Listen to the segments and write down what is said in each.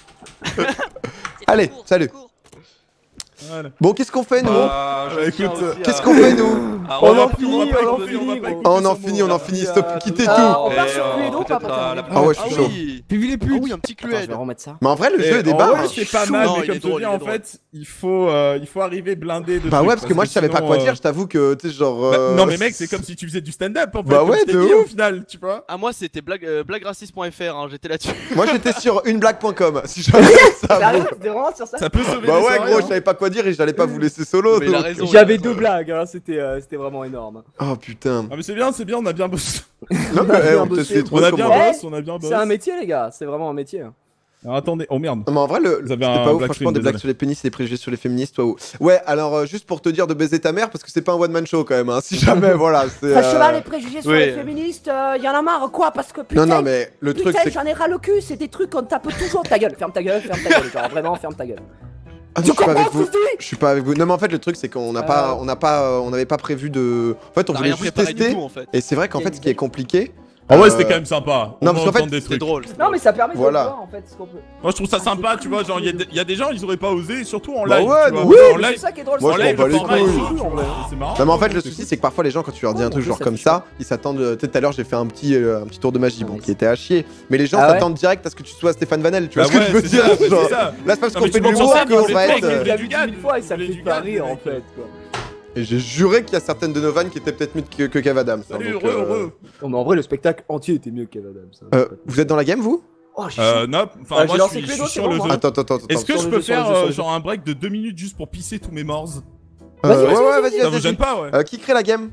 Allez, salut. Voilà. Bon, qu'est-ce qu'on fait nous? Qu'est-ce qu'on fait nous? On en finit, On en finit, stop, quittez tout. On part sur Cluedo, pas Ah ouais, je suis chaud. Puis les putes. Ah oui, un petit Attends, je Clued. vais remettre ça. Mais en vrai, le jeu est des En barres. vrai, c'est pas mal, Non, mais il comme est je te drôle, dis, il est en drôle. fait, il faut arriver blindé de Bah trucs, ouais, parce que moi je savais pas sinon, quoi dire, je t'avoue que tu sais, genre. Non, mais mec, c'est comme si tu faisais du stand-up en fait. Bah comme ouais, je t'ai de dit, ouf. au final, tu vois. Ah, moi c'était blagueraciste.fr, hein, j'étais là-dessus. Moi j'étais sur uneblague.com. Si jamais ça Sérieux, vaut. t'es vraiment sur ça? Ça peut sauver Bah des ouais, soirées, gros, hein. je savais pas quoi dire et j'allais pas vous laisser solo. Mais il a donc. raison. J'avais deux blagues, hein, c'était vraiment énorme. Oh putain. Ah mais c'est bien, on a bien bossé. Non, mais bien on peut bossé. essayer de On trouver a comment. bien Eh, bossé, on a bien bossé. C'est un métier, les gars, c'est vraiment un métier. Alors attendez, oh merde. Non, mais en vrai, Vous c'était avez un pas ouf, black franchement, screen, des blagues désolé. sur les pénis et des préjugés sur les féministes, toi. Ouais, alors, juste pour te dire de baiser ta mère, parce que c'est pas un one-man show quand même, hein, si jamais, voilà. C'est. Cheval et préjugés sur oui. les féministes, y en a marre, quoi, parce que putain. Non, non, mais le truc, Putain, c'est. j'en ai ras le cul, c'est des trucs qu'on tape toujours. Ta gueule, ferme ta gueule, genre vraiment, ferme ta gueule. Ah, non, je suis pas avec comprends vous. ce que je dis Je suis pas avec vous. Non, mais en fait, le truc, c'est qu'on n'a pas, on n'avait pas prévu de. En fait, on On a voulait rien juste préparé du tester. tout en fait. Et c'est vrai qu'en fait, ce qui est compliqué. En vrai, c'était quand même sympa. non, On parce va qu'en fait, entendre des C'était trucs. drôle. Non, mais ça permet Voilà. de voir en fait ce qu'on peut. Moi, je trouve ça Ah, sympa, c'est tu vois. cool, Genre, c'est il y a des gens, ils auraient pas osé, surtout en Bah live. ouais, tu vois. non, Oui, En mais c'est live, ça qui est drôle. Moi, en je live, m'en bats le les format est couilles. chaud, tu vois. C'est marrant. Non, mais en fait, le c'est souci, cool. c'est que parfois, les gens, quand tu leur dis un truc en genre plus, comme ça ça, ils s'attendent. Tu sais, tout à l'heure, j'ai fait un petit tour de magie, bon, mais qui était à chier. Mais les gens Ah ouais s'attendent direct à ce que tu sois Stéphane Vanel, tu vois Bah ce que je veux c'est dire? ça, mais genre. c'est ça. Là, c'est pas parce Non, qu'on mais fait tu de penses l'humour ça, qu'on mais va c'est être. pas Il a du vu gag, 10 000 fois et ça me les fait du pas gag, rire en mec. fait quoi. Et j'ai juré qu'il y a certaines de nos vannes qui étaient peut-être mieux que Kev Adams. hein, Salut, donc, heureux. Non, mais en vrai, le spectacle entier était mieux que Kev Adams. Vous êtes dans la game, vous? Oh, j'ai chaud. Non, enfin, j'ai moi, lancé je Cluedo, suis c'est sur bon, le moi. jeu. Attends. Est-ce que Sur je le peux jeu, sur le faire jeu, sur le jeu. genre un break de 2 minutes juste pour pisser tous mes morts? Vas-y, Ouais, vas-y, ouais, vas-y, Ça vous vas-y. gêne pas, ouais? Qui crée la game?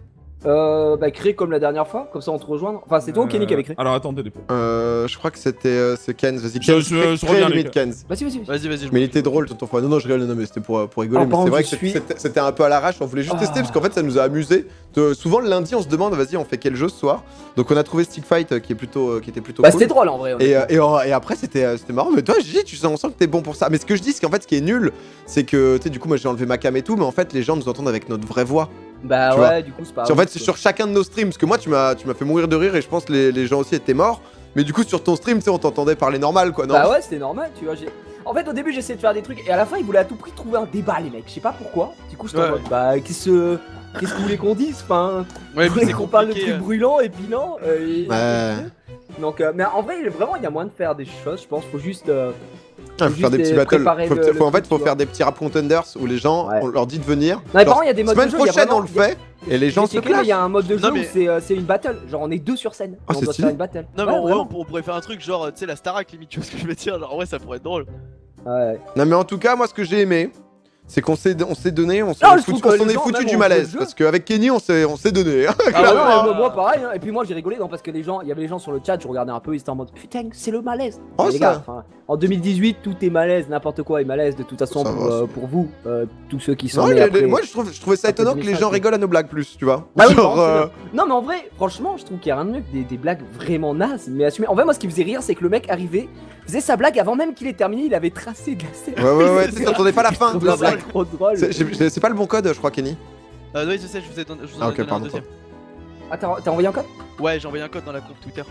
Bah, créer comme la dernière fois, comme ça on te rejoint. Enfin, c'est toi ou Kenny qui avait créé? Alors attendez les potes. Je crois que c'était Kenz. Vas-y, Je Kenz, crée reviens, limite les Kenz. Vas-y, Vas-y, je Mais il était drôle, tonton Fouad. Non, je rigole, non, mais c'était pour rigoler. Ah, Mais par c'est contre, vrai je que suis- c'était un peu à l'arrache. On voulait juste tester parce qu'en fait, ça nous a amusé. Souvent, le lundi, on se demande, vas-y, on fait quel jeu ce soir? Donc, on a trouvé Stick Fight qui était plutôt Bah, cool. c'était drôle en vrai. honnêtement. Et après, c'était marrant. Mais toi, Gigi, on sent que t'es bon pour ça. Mais ce que je dis, c'est qu'en fait, ce qui est nul, c'est que, tu sais, du coup, moi, j'ai enlevé ma cam et tout. Mais en fait, les gens nous entendent avec notre vraie voix. Bah, tu ouais, vois. du coup, c'est pas En grave, fait, c'est sur chacun de nos streams. Parce que moi, tu m'as fait mourir de rire et je pense que les gens aussi étaient morts. Mais du coup, sur ton stream, tu sais, on t'entendait parler normal, quoi, non? Bah, ouais, c'était normal, tu vois. En fait, au début, j'essayais de faire des trucs et à la fin, ils voulaient à tout prix trouver un débat, les mecs. Je sais pas pourquoi. Du coup, j'étais en Ouais. mode, bah, qu'est-ce que vous voulez qu'on dise? Enfin, Ouais, vous mais voulez c'est qu'on parle de compliqué, trucs brûlants, épinants Ouais. Donc, mais en vrai, vraiment, il y a moyen de faire des choses, je pense. Faut juste. Ah, faut faire des petits juste battles. préparer En le fait, truc, faut tu vois. faire des petits rap contenders où les gens, Ouais. on leur dit de venir. Non, mais Genre, par contre, il y a des modes de semaine jeu. il y a prochaine, vraiment- on le fait. Et les gens se C'est clair, clashent. il y a un mode de jeu Non, où mais- c'est une battle. Genre, on est deux sur scène. Oh, on c'est doit stylé. faire une battle. Non, mais Ouais, en vrai, vraiment. on pourrait faire un truc genre, tu sais, la Starac limite, tu vois ce que je veux dire? Genre, ouais, ça pourrait être drôle. Ouais. Non, mais en tout cas, moi, ce que j'ai aimé, c'est qu'on s'est donné, on Non, s'en je trouve que les est gens, foutu même, du on malaise. joue le jeu. Parce qu'avec Kenny, on s'est donné. hein. Ah Clairement. ouais, moi pareil, hein. Et puis moi j'ai rigolé non, parce que les gens, il y avait les gens sur le chat, je regardais un peu, ils étaient en mode putain, c'est le malaise. Oh, Mais les ça. gars, enfin, en 2018, tout est malaise, n'importe quoi est malaise de toute façon Ça pour, va, ça. pour vous, tous ceux qui sont Non, nés après. moi, je trouvais ça après étonnant que les 2005, gens oui. rigolent à nos blagues plus, tu vois. Bah oui, Genre, par contre, c'est bien. Non mais en vrai, franchement, je trouve qu'il y a rien de mieux que des blagues vraiment nazes, mais assumées. En vrai, moi ce qui me faisait rire, c'est que le mec arrivait, faisait sa blague avant même qu'il ait terminé, il avait tracé de la scène. Ouais, tu sais, t'entendais pas la fin de la C'est blague. trop drôle. C'est pas le bon code, je crois, Kenny. Oui, je sais, je vous ai donné Ah, ok, un pardon, deuxième. Ah, t'as envoyé un code? Ouais, j'ai envoyé un code dans la conf Twitter.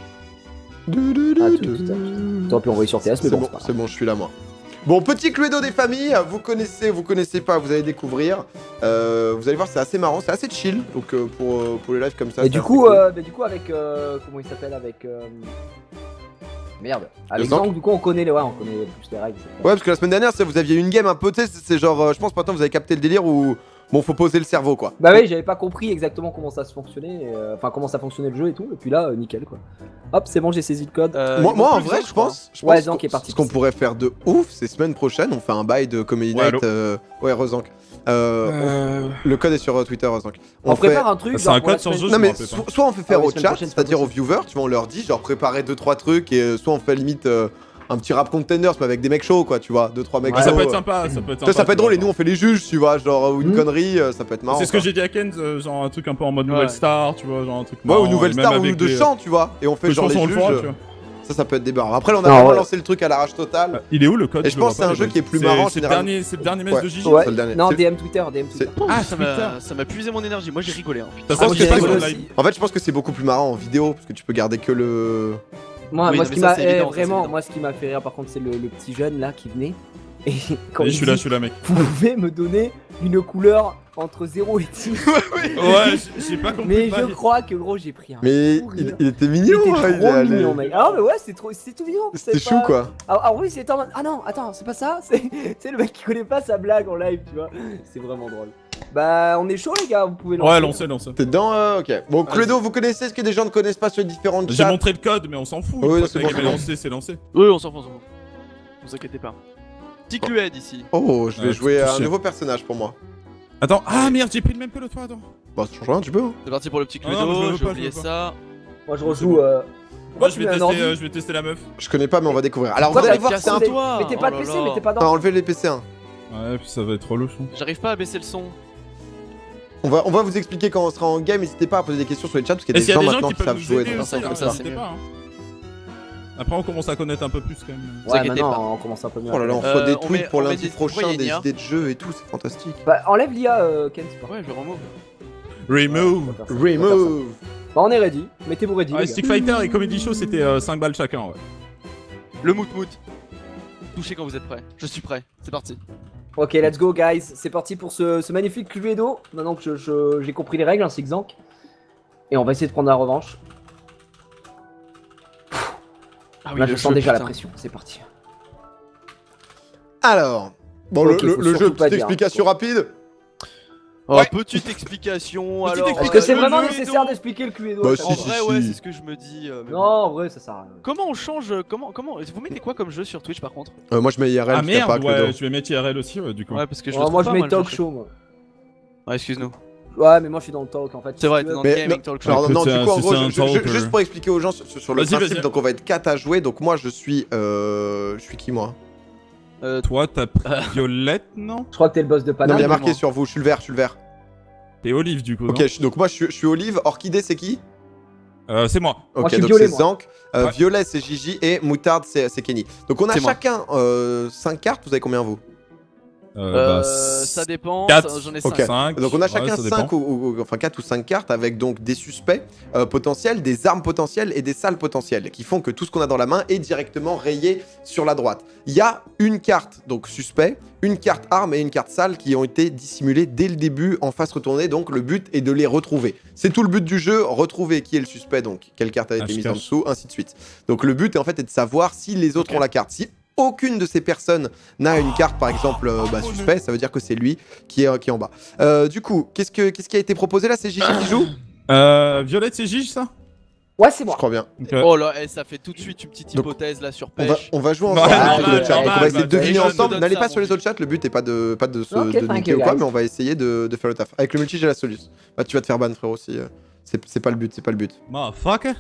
Ah, t'aurais pu envoyer sur TS, mais C'est bon, bon, c'est pas c'est bon, je suis là, moi. Bon, petit Cluedo des familles, vous connaissez pas, vous allez découvrir. Vous allez voir, c'est assez marrant, c'est assez chill. Donc pour les lives comme ça. Et c'est du assez coup, cool. avec comment il s'appelle avec merde. Avec Zank. Zank, du coup, on connaît plus les règles. etc. Ouais, parce que la semaine dernière, vous aviez une game un peu, tu sais, c'est genre, je pense maintenant vous avez capté le délire où bon, faut poser le cerveau quoi. Bah oui, j'avais pas compris exactement comment ça se fonctionnait, enfin comment ça fonctionnait le jeu et tout. Et puis là, nickel quoi. Hop, c'est bon, j'ai saisi le code. Moi en vrai, je pense Ouais, Zank est parti. ce qu'on pourrait faire de ouf, c'est semaine prochaine, on fait un bail de Comedy Ouais, Night. Ouais, Rezank. Le code est sur Twitter, Rezank. On prépare un truc. C'est un genre, pour la code sur semaine- jeu. Non mais je me rappelle soit on fait faire Ah oui, au semaine chat, prochaine, c'est pas c'est-à-dire aux possible. viewers, tu vois, on leur dit genre préparer 2-3 trucs et soit on fait limite un petit rap contenders mais avec des mecs chauds quoi, tu vois, 2-3 mecs Ouais, ça chauds. peut être sympa, ça peut être Ça, sympa. ça peut être tu drôle et vois. nous on fait les juges, tu vois, genre ou une connerie, ça peut être marrant. C'est ce que quoi. j'ai dit à Ken, genre un truc un peu en mode Ouais. nouvelle star, tu vois, genre un truc Ouais, marrant, ou nouvelle et même star ou avec de des- chant, tu vois, et on fait de genre les chansons, on le juges. fera, tu vois. Ça peut être des barres. Après, on a Non, vraiment ouais. lancé le truc à l'arrache totale. Il est où le code? Et je pense que c'est un jeu qui est plus marrant, C'est le généralement. dernier mess Ouais. de Gigi. Ouais. C'est le dernier. Non, C'est- DM Twitter, DM Twitter. Ah, Twitter. ça m'a puisé mon énergie. Moi j'ai rigolé. Hein, putain. T'as Ah, ça, ok, c'est pas c'est sur bon. le live. En fait, je pense que c'est beaucoup plus marrant en vidéo parce que tu peux garder que le Moi, Oui, moi non, ce mais qui ça, m'a c'est évident, ça, c'est vraiment, évident. moi ce qui m'a fait rire par contre c'est le petit jeune là qui venait et quand Oui, il je dit, suis là, mec. vous pouvez me donner une couleur entre 0 et 10. Ouais, j'ai pas compris. Mais le je bail. crois que gros j'ai pris un Mais fou rire. il était Il mignon, était hein, trop allait- mignon mec. Ah mais ouais c'est tout mignon. C'était c'est chou pas- quoi. Ah oui c'est en mode ah non attends c'est pas ça c'est le mec qui connaît pas sa blague en live tu vois. C'est vraiment drôle. Bah on est chaud les gars vous pouvez lancer. Ouais, lancez. T'es dedans, ok. Bon, Vas-y. Cluedo, vous connaissez ce que des gens ne connaissent pas sur les différentes J'ai chats? montré le code, mais on s'en fout. Oui, Une non, fois c'est que la bon, game est c'est bon. lancée, c'est lancé. Oui, on s'en fout, on s'en fout. Vous inquiétez pas. Petit Clued ici. Oh, je vais Ouais, jouer tout un touché. nouveau personnage pour moi. Attends, ah merde, j'ai pris le même que l'autre fois, attends. Bah, ça change rien, tu peux. Hein. C'est parti pour le petit Ah non, mais je le Cluedo, veux j'ai pas, oublié je le veux ça. Moi je C'est rejoue. bon. Pourquoi Moi, tu mets un ordi je vais tester la meuf. Je connais pas, mais on va découvrir. Alors, vous Pourquoi allez t'as voir, c'est un. cassé toi. Mettez pas Oh de là PC là. mettez pas T'as d'ordi. enlevé les PC1. Ouais, puis ça va être trop louche. J'arrive pas à baisser le son. On va vous expliquer quand on sera en game. N'hésitez pas à poser des questions sur les chats parce qu'il y a Et des s'il y a gens des gens maintenant qui qui peuvent savent nous jouer. aider donc ça, aussi, comme hein, ça, n'hésitez c'est pas. Après, on commence à connaître un peu plus quand même. Vous Ouais inquiétez maintenant pas. on commence un peu mieux. Oh là là, on reçoit des on tweets met- pour on met lundi des prochain, des moyens. idées de jeux et tout, c'est fantastique. Bah enlève l'IA Ken c'est pas. Ouais, je remove. Remove. Remove. Bah on est ready. Mettez-vous ready. Ah, les gars. Stick Fighter et Comedy Show, c'était 5 balles chacun, ouais. Le mout. Touchez quand vous êtes prêts. Je suis prêt. C'est parti. Ok, let's go, guys. C'est parti pour ce magnifique Cluedo. Maintenant que j'ai compris les règles, ainsi que Zank. Et on va essayer de prendre la revanche. Ah Là, je le sens jeu, déjà la putain. pression. C'est parti. Alors. Bon, Ok, le faut jeu, surtout pas petite dire. explication rapide. Oh, Ouais. petite explication Petite alors. explication. Est-ce que c'est le vraiment jeu nécessaire Cluedo. d'expliquer le Cluedo Bah, à chaque En si, fois vrai, si, ouais, si. c'est ce que je me dis. mais Non, bon. en vrai, ça sert à rien. Comment on change comment vous mettez quoi comme jeu sur Twitch par contre? Moi, je mets IRL, Ah je tiens pas merde, Cluedo. ouais, je vais mettre IRL aussi, ouais, du coup. Ouais, parce que je Ouais, le moi, trouve je pas, mets le talk jeu. show, moi. Ouais, excuse-nous. Ouais, mais moi, je suis dans le talk, en fait. C'est vrai, Si t'es tu dans veux. le Mais gaming non, talk show. Alors, Écoute, non, c'est du coup, en un- gros, c'est un talker. juste pour expliquer aux gens sur le Vas-y, principe, vas-y. donc on va être 4 à jouer. Donc, moi, je suis qui, moi? Toi, t'as pris Violette, non? Je crois que t'es le boss de Non, Paname. mais il y a moi. marqué sur vous, je suis le vert, je suis le vert. T'es Olive, du coup. Ok, non donc moi, je suis Olive. Orchidée, c'est qui? C'est moi. Moi, Ok, je suis donc violet, c'est moi. Zank. Ouais. Violet, c'est Gigi. Et Moutarde, c'est Kenny. Donc, on a C'est moi. chacun 5 cartes. Vous avez combien, vous? Ça dépend. 4. J'en ai Ok. 5. 5. Donc on a Ouais, chacun ça 5 dépend. enfin 4 ou 5 cartes avec donc des suspects potentiels, des armes potentielles et des salles potentielles qui font que tout ce qu'on a dans la main est directement rayé sur la droite. Il y a une carte donc suspect, une carte arme et une carte salle qui ont été dissimulées dès le début en face retournée, donc le but est de les retrouver. C'est tout le but du jeu, retrouver qui est le suspect, donc quelle carte a été mise en dessous, ainsi de suite. Donc le but en fait est de savoir si les autres ont la carte. Si aucune de ces personnes n'a une carte, par exemple, suspect, ça veut dire que c'est lui qui est en bas. Du coup, qu'est-ce qui a été proposé là? C'est Gigi qui joue? Violette, c'est Gigi, ça? Ouais, c'est Je moi. crois bien. Ok. Oh là, ça fait tout de suite une petite Donc, hypothèse là sur On va, pêche. on va jouer Ouais, ensemble normal, avec le chat. Donc on va essayer de normal, deviner je te ensemble. donne N'allez ça, pas sur mon les autres chats, le but est pas de Ok, de thank niquer you, ou quoi, guys. mais on va essayer de faire le taf. Avec le multi, j'ai la solution. Bah, tu vas te faire ban, frérot, aussi. C'est pas le but, c'est pas le but. Motherfucker.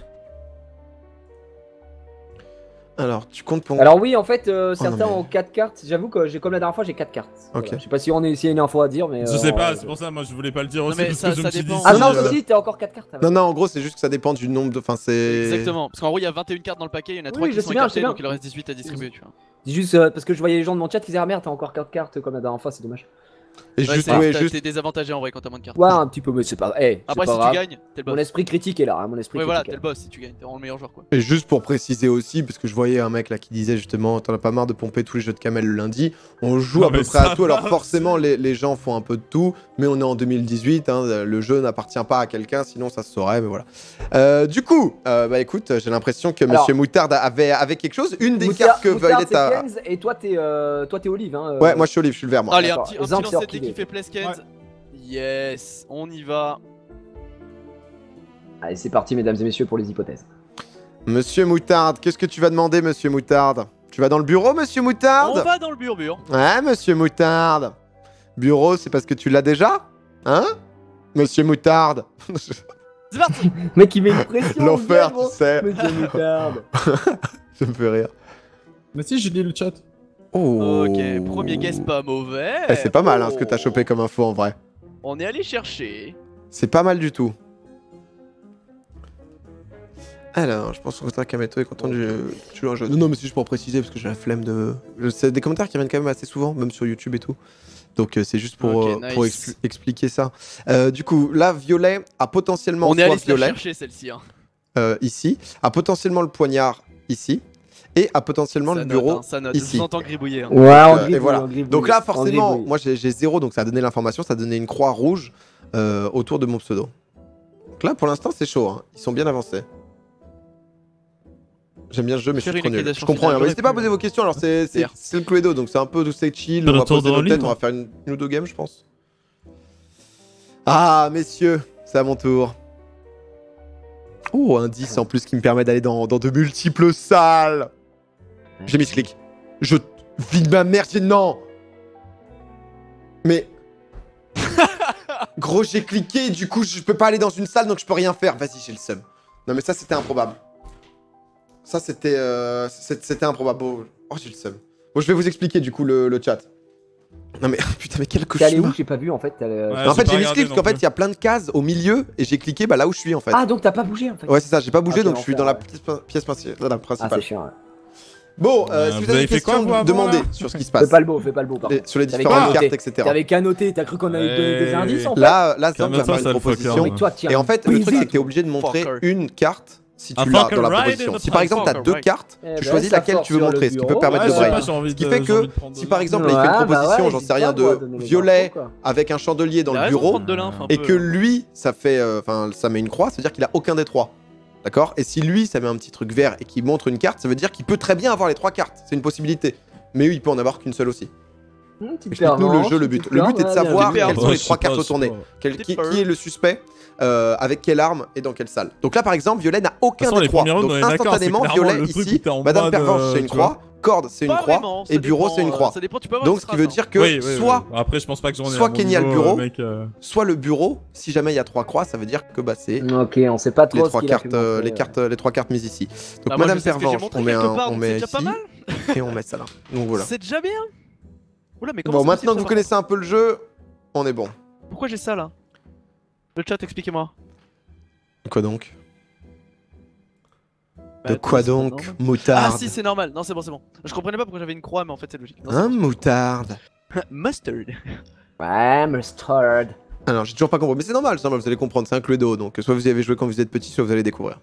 Alors, tu comptes pour... Alors oui, en fait, non, certains mais- ont 4 cartes. J'avoue que j'ai comme la dernière fois, j'ai 4 cartes. Ok. Voilà. Je sais pas si s'il y a une info à dire, mais. Je sais pas, ouais. c'est pour ça, moi je voulais pas le dire aussi. mais parce ça- que je ça me suis dit, dépend. Ah si, non, euh, si, t'as encore 4 cartes. Non, non, en gros, c'est juste que ça dépend du nombre de... Enfin, c'est... Exactement. Parce qu'en gros, il y a 21 cartes dans le paquet, il y en a Oui, 3 je qui sais sont bien, je écartées, sais bien. donc il en reste 18 à distribuer, tu vois. Dis juste parce que je voyais les gens de mon chat qui disaient ah merde, t'as encore 4 cartes comme la dernière fois, c'est dommage. Et Ouais, juste, c'est- ouais, t'as- juste... T'es désavantagé en vrai quand t'as moins de cartes. Ouais, un petit peu, mais c'est pas. Eh, Après, c'est si pas tu grave. gagnes, t'es le Mon boss. esprit critique est là, hein, mon esprit Ouais, voilà, critique t'es est le là. boss si tu gagnes, t'es vraiment le meilleur joueur quoi. Et juste pour préciser aussi, parce que je voyais un mec là qui disait justement, t'en as pas marre de pomper tous les jeux de Kamel le lundi. On joue Non, à peu mais près à ça tout. va, Alors forcément, les gens font un peu de tout, mais on est en 2018. Hein, le jeu n'appartient pas à quelqu'un, sinon ça se saurait. Mais voilà. Du coup, bah écoute, j'ai l'impression que Alors- Monsieur Moutarde avait quelque chose. Une des Moutarde- cartes que Moutarde, Violet c'est a. Kenz, et toi t'es Olive, hein. Ouais, moi je suis Olive, je suis le vert. Moi. Allez, un d'accord. petit Zank, c'est lancer dès orchidée. qu'il fait Pleskens. Yes, on y va. Allez, c'est parti, mesdames et messieurs, pour les hypothèses. Monsieur Moutarde, qu'est-ce que tu vas demander, Monsieur Moutarde? Tu vas dans le bureau, Monsieur On Moutarde? va dans le burbure. Ouais, Monsieur Moutarde. Bureau, c'est parce que tu l'as déjà? Hein? Monsieur Moutarde. C'est parti. Mec, il met une pression. L'enfer, gros. tu sais. Monsieur Moutarde. Ça me fait rire. Mais si, j'ai lu le chat. Oh. Ok, premier guess pas mauvais. Eh, c'est pas mal hein, ce que Oh. t'as chopé comme info en vrai. On est allé chercher. C'est pas mal du tout. Alors, je pense que Kameto est content du jeu un jeu. Non, mais c'est juste pour préciser parce que j'ai la flemme de. C'est des commentaires qui reviennent quand même assez souvent, même sur YouTube et tout. Donc c'est juste pour, Ok, pour nice. expliquer ça. Du coup, là, Violet a potentiellement On est soit allé se la violet chercher celle-ci. Hein. ici, a potentiellement le poignard ici et a potentiellement Ça le note, bureau hein, ça note. ici. Je vous entends gribouiller. Hein. Ouais, on et gribouille, voilà. on gribouille, Donc là, on forcément, gribouille. moi j'ai 0, donc ça a donné l'information, ça a donné une croix rouge autour de mon pseudo. Donc là, pour l'instant, c'est chaud, hein. Ils sont bien avancés. J'aime bien ce jeu, mais je Faire suis une trop nul. Je liquidation comprends rien. finale, N'hésitez pas à j'aurais poser pu, vos questions. Alors, c'est Pierre. le Cluedo, donc c'est un peu c'est chill. Le On va retour poser de nos têtes, Rolly, on va faire une ou deux games, je pense. Ah, messieurs, c'est à mon tour. Oh, un 10 en plus qui me permet d'aller dans de multiples salles. J'ai mis ce clic. Je vide ma mère, non. Mais. Gros, j'ai cliqué, du coup, je peux pas aller dans une salle, donc je peux rien faire. Vas-y, j'ai le seum. Non, mais ça, c'était improbable. Ça, c'était improbable. Oh, j'ai le seum. Bon, je vais vous expliquer, du coup, le chat. Non, mais putain, mais quel T'es allé où? cauchemar. J'ai pas vu en fait. Ouais. En j'ai fait, pas j'ai mis regardé clic parce qu'en non fait, plus. il y a plein de cases au milieu et j'ai cliqué bah, là où je suis en fait. Ah, donc t'as pas bougé en fait. Ouais, c'est ça, j'ai pas bougé Ok, donc je suis dans la l'enfer, pièce principale. Ah, principale. c'est chiant. Ouais. Bon, si vous vous avez avez des fait quoi, questions, vous, avant, demandez là sur ce qui se Fais passe. pas le beau, fais pas le beau par contre. Sur les T'avais différentes qu'à cartes, noter. etc. T'avais qu'à noter, t'as cru qu'on allait te donner des indices en fait. Là, Zam va Calme-toi, faire une sale proposition. fucker. Mais toi, tiens. Et en fait, le truc, c'est que t'es es obligé de montrer Fucker. une carte si Un tu l'as fucker dans la right proposition. in the Si par exemple, t'as fucker deux right. cartes, Eh tu ben, choisis ça laquelle sort tu veux sur le montrer, ce qui peut bureau. permettre Ouais, de je sais brain. pas, j'ai envie Ce qui de- fait j'ai que envie de prendre si de par l'info. exemple, il fait une Ouais, bah proposition, ouais, j'en sais hésite rien, pas, moi, à de donner les violet infos, quoi. avec un chandelier dans Il a le raison de bureau prendre de l'inf un et peu, que hein. lui, ça fait, enfin, ça met une croix, ça veut dire qu'il a aucun des trois. D'accord? Et si lui, ça met un petit truc vert et qu'il montre une carte, ça veut dire qu'il peut très bien avoir les trois cartes. C'est une possibilité. Mais lui, il peut en avoir qu'une seule aussi. Explique-nous le jeu, le but. Le but est de savoir bien. quelles sont Ouais, les je trois sais pas, cartes je sais retournées. pas. Qui est le suspect, avec quelle arme et dans quelle salle. Donc là, par exemple, Violet n'a aucun De toute façon, des les trois. premiers rounds, Donc on est d'accord, instantanément, c'est clairement Violet le truc ici, où t'es en Madame mode, Pervenche, c'est une tu vois. croix, Corde, c'est une Pas croix, vraiment, ça et Bureau, dépend, c'est une croix. Ça dépend, tu peux avoir Donc une ce qui veut strat, dire que Oui, oui, soit oui. Après, je pense pas que j'en ai soit à mon Kenya le niveau, bureau, mec, soit le bureau, si jamais il y a trois croix, ça veut dire que bah, c'est Ok, on sait pas les trop ce trois qu'il a cartes, pu montrer, les trois cartes mises ici. Donc Bah, moi, Madame je sais ce que j'ai Pervenche, montré on met quelque part, on donc met c'est déjà pas ici mal. et on met ça là. Donc voilà. C'est déjà bien. Oula, mais comment Bon, c'est maintenant possible, que vous ça, connaissez un peu le jeu, on est bon. par contre Pourquoi j'ai ça là? Le chat, expliquez-moi. Quoi donc? Bah, De quoi c'est pas donc, normal. moutarde? Ah si, c'est normal. Non, c'est bon, c'est bon. Je comprenais pas pourquoi j'avais une croix, mais en fait, c'est logique. Non, Hein, moutarde? Mustard. Ouais, mustard. Alors, j'ai toujours pas compris, mais c'est normal, vous allez comprendre, c'est un Cluedo, donc soit vous y avez joué quand vous êtes petit, soit vous allez découvrir.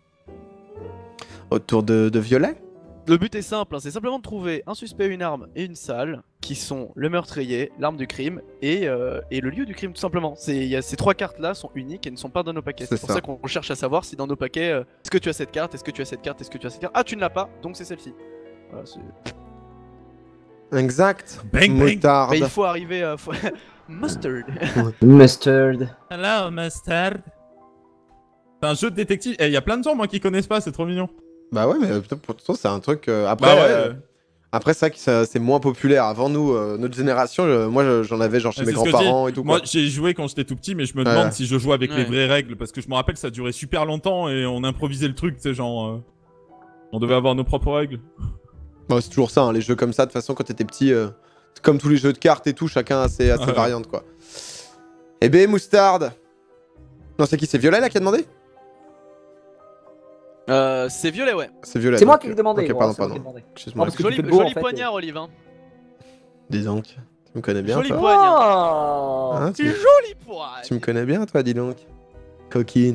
Autour de Violet? Le but est simple, hein, c'est simplement de trouver un suspect, une arme et une salle qui sont le meurtrier, l'arme du crime et le lieu du crime tout simplement. Ces trois cartes là sont uniques et ne sont pas dans nos paquets. C'est C'est pour ça. ça qu'on cherche à savoir si dans nos paquets, est-ce que tu as cette carte, est-ce que tu as cette carte, est-ce que tu as cette carte. Ah tu ne l'as pas, donc c'est celle-ci. Voilà, Exact. Bang, bang. Moutarde. mais il faut arriver à... Mustard. Mustard. Hello, mustard. C'est un jeu de détective. Il y a plein de gens, moi, qui connaissent pas, c'est trop mignon. Bah ouais, mais peut-être pour toi, c'est un truc. Après, Bah ouais. après, c'est vrai que c'est moins populaire. Avant nous, notre génération, moi j'en avais genre chez Ouais, mes c'est ce que grands-parents et tout. Moi, Quoi. j'ai joué quand j'étais tout petit, mais je me Ouais. demande si je joue avec les Ouais. vraies règles, parce que je me rappelle que ça durait super longtemps et on improvisait le truc, tu sais, genre... On devait avoir nos propres règles. Bah, c'est toujours ça, hein, les jeux comme ça, de toute façon, quand t'étais petit, comme tous les jeux de cartes et tout, chacun a ses Ouais. variantes quoi. Eh ben, Moustarde. Non, c'est qui? C'est Violet là qui a demandé? C'est violet, ouais. C'est Violet. C'est moi donc, qui ai demandé. Ok, ouais, pardon, c'est moi qui ai pardon. demandé. Excuse-moi. Oh, parce que Joli, tu fais le beau, joli en fait. poignard, Olive. Hein. Dis donc. Tu me connais bien, Joli toi? poignard. Oh. Hein, C'est joli poigne. tu me connais bien, toi, dis donc. Coquine.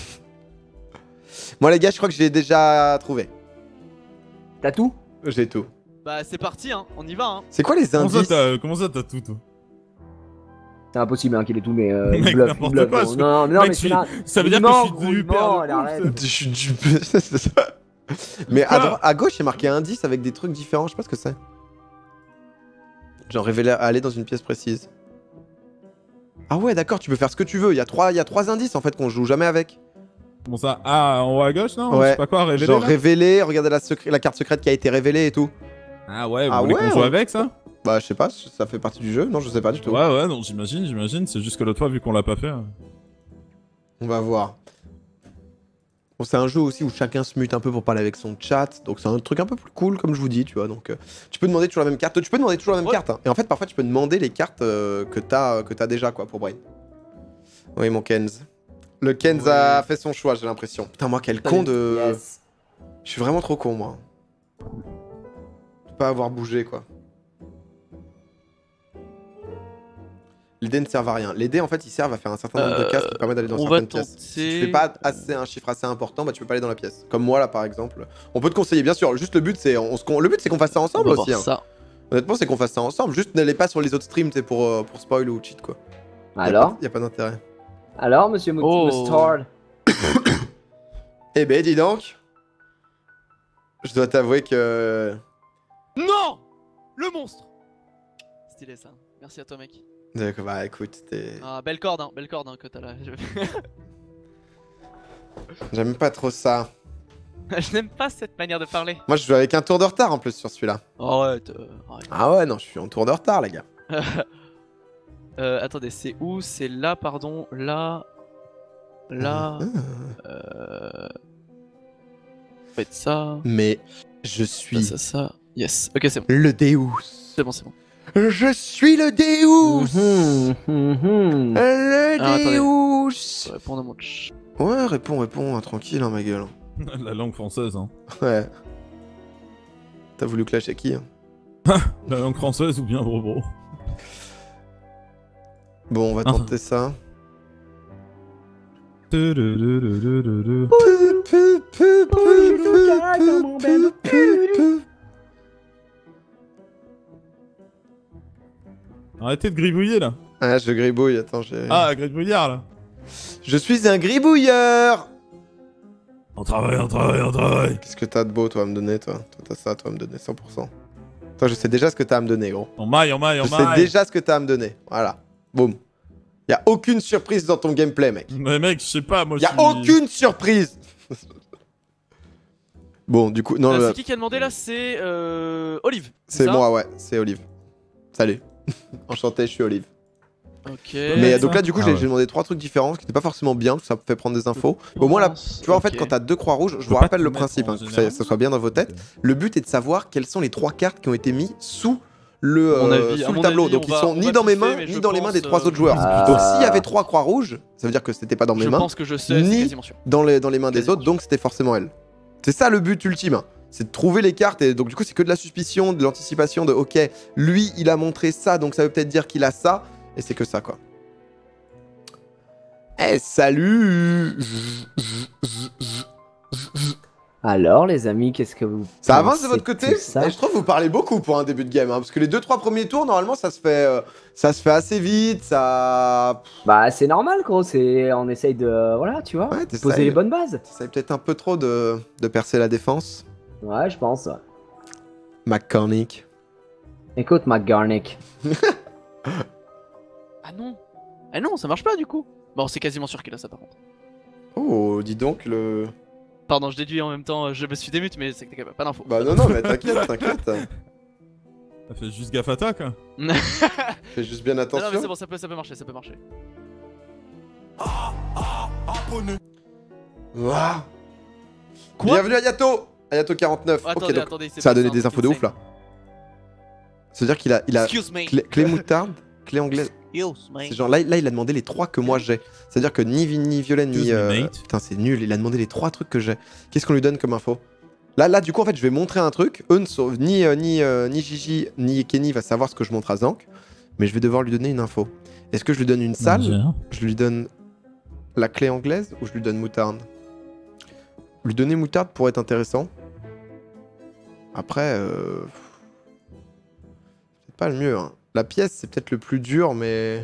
Moi, les gars, je crois que j'ai déjà trouvé. T'as tout? J'ai tout. Bah c'est parti, hein. On y va, hein. C'est quoi les indices? Comment ça, t'as tout, toi? C'est impossible hein, qu'il ait tout, mais il Mec, bluffe, n'importe il bluffe, quoi, bon. je- Non, mais non, Mec, mais c'est là. Ça veut Il dire ment, que je gros, suis il du père ment, de elle arrête. ouf, Je suis du... c'est ça. Mais à gauche, il y a marqué indice avec des trucs différents. Je sais pas ce que c'est. Genre révéler aller dans une pièce précise. Ah ouais, d'accord, tu peux faire ce que tu veux. Il y a trois indices en fait qu'on joue jamais avec. Bon ça, ah, en haut à gauche, non? Ouais. Je sais pas quoi, révéler, Genre là révéler, regarder la carte secrète qui a été révélée et tout. Ah ouais, vous Ah voulez ouais, qu'on joue on- avec, ça? Bah je sais pas, ça fait partie du jeu. Non, je sais pas du tout. Ouais, non, j'imagine. C'est juste que l'autre fois, vu qu'on l'a pas fait... On va voir. Bon, c'est un jeu aussi où chacun se mute un peu pour parler avec son chat, donc c'est un truc un peu plus cool comme je vous dis, tu vois. Donc tu peux demander toujours la même carte, tu peux demander toujours la même Ouais. carte. Hein. Et en fait, parfois tu peux demander les cartes que t'as déjà quoi pour Brain. Oui, mon Kenz. Le Kenz Ouais. a fait son choix, j'ai l'impression. Putain, moi quel con de. Yes. Je suis vraiment trop con moi. De pas avoir bougé quoi. Les dés ne servent à rien. Les dés, en fait, ils servent à faire un certain nombre de cases qui permettent d'aller dans on va certaines pièces. tenter- Si tu fais pas un chiffre assez important, bah tu peux pas aller dans la pièce. Comme moi, là, par exemple. On peut te conseiller, bien sûr. Juste le but, c'est qu'on fasse ça On ensemble va aussi. voir Hein. ça. Honnêtement, c'est qu'on fasse ça ensemble. Juste n'allez pas sur les autres streams, tu sais, pour spoil ou cheat, quoi. Alors Y a pas d'intérêt. Alors, monsieur Oh. Mustard? Eh ben, dis donc. Je dois t'avouer que... Non! Le monstre! Stylé ça. Merci à toi, mec. D'accord, bah écoute, Ah, belle corde, que t'as là. j'aime pas trop ça. Je n'aime pas cette manière de parler. Moi, je joue avec un tour de retard en plus sur celui-là. Arrête. Ah ouais, non, je suis en tour de retard, les gars. Attendez, c'est où? C'est là, pardon. Là. Là. Faites ça. Mais je suis Ça. Yes. Ok, c'est bon. le Deus. C'est bon, c'est bon. Je suis le Deus. Le Ah, attendez. Deus. Répondre à mon ch. Ouais, réponds, hein, tranquille, hein, ma gueule. La langue française, hein. Ouais. T'as voulu clasher qui hein? La langue française ou bien bro. Bon, on va tenter ça. Arrêtez de gribouiller là. Ah, je gribouille, attends, j'ai... Ah, gribouillard là. Je suis un gribouilleur. On travaille. Qu'est-ce que t'as de beau, toi, à me donner, toi? Toi, t'as ça, toi, à me donner 100%. Toi, je sais déjà ce que t'as à me donner, gros. On maille. Je sais déjà ce que t'as à me donner. Voilà. Boum. Y'a aucune surprise dans ton gameplay, mec. Mais mec, je sais pas, moi Y'a aucune surprise. Bon, du coup, non, C'est qui a demandé là? C'est Olive. c'est ça moi, ouais, c'est Olive. Salut. Enchanté, je suis Olive. Ok. Mais ça. donc là, du coup, Ah j'ai ouais. demandé 3 trucs différents, ce qui n'était pas forcément bien, parce que ça me fait prendre des infos. Au moins, là, tu vois, en fait, Ok. quand t'as 2 croix rouges, je peux vous pas rappelle te le mettre principe, en hein, que général. ça soit bien dans vos têtes. Le but est de savoir quelles sont les 3 cartes qui ont été mises sous le, À mon avis- sous à le mon tableau. avis, Donc, on ils va- sont on ni va dans mes kiffer, mains, mais ni je dans les mains des pense, 3 autres joueurs. Ah. Donc, s'il y avait 3 croix rouges, ça veut dire que c'était pas dans mes Je mains, pense que je sais, c'est Ni- quasiment sûr. dans les mains des Quasiment autres, donc c'était forcément elle. C'est ça le but ultime. Hein. C'est de trouver les cartes et donc du coup c'est que de la suspicion, de l'anticipation de ok, lui il a montré ça donc ça veut peut-être dire qu'il a ça et c'est que ça quoi. Eh salut. Alors, les amis, qu'est-ce que vous Ça avance de pensez votre côté tout ça Eh, je trouve que vous parlez beaucoup pour un début de game hein, parce que les 2-3 premiers tours normalement ça se fait assez vite, ça... Bah, c'est normal, gros. On essaye de. Voilà, tu vois. Ouais, Poser les bonnes bases. T'essayes peut-être un peu trop de percer la défense. Ouais, je pense. McCormick. Écoute, McGarnick. Ah non. Ah non, ça marche pas du coup. Bon, c'est quasiment sûr qu'il a ça par contre. Oh, dis donc le... Pardon, je déduis en même temps, je me suis démute, mais c'est que t'as pas d'infos. Bah non, mais t'inquiète, t'inquiète. Ça fait juste gaffe à toi quoi. Fais juste bien Non, attention. non, mais c'est bon, ça peut marcher, ça peut marcher. Ouah. Quoi Bienvenue à Yato Ayato 49. Attendez, ok, donc attendez, c'est ça a pas donné des infos de ouf là. C'est-à-dire qu'il a Excuse me. clé moutarde, clé anglaise. Excuse me. C'est genre là, il a demandé les 3 que moi j'ai. C'est-à-dire que ni violet ni. Excuse me, mate. Putain, c'est nul, il a demandé les 3 trucs que j'ai. Qu'est-ce qu'on lui donne comme info là, du coup, en fait, je vais montrer un truc. Eux, ni Gigi ni Kenny va savoir ce que je montre à Zank. Mais je vais devoir lui donner une info. Est-ce que je lui donne une salle? Je lui donne la clé anglaise ou je lui donne moutarde? Lui donner moutarde pourrait être intéressant. Après, c'est pas le mieux. Hein. La pièce, c'est peut-être le plus dur, mais...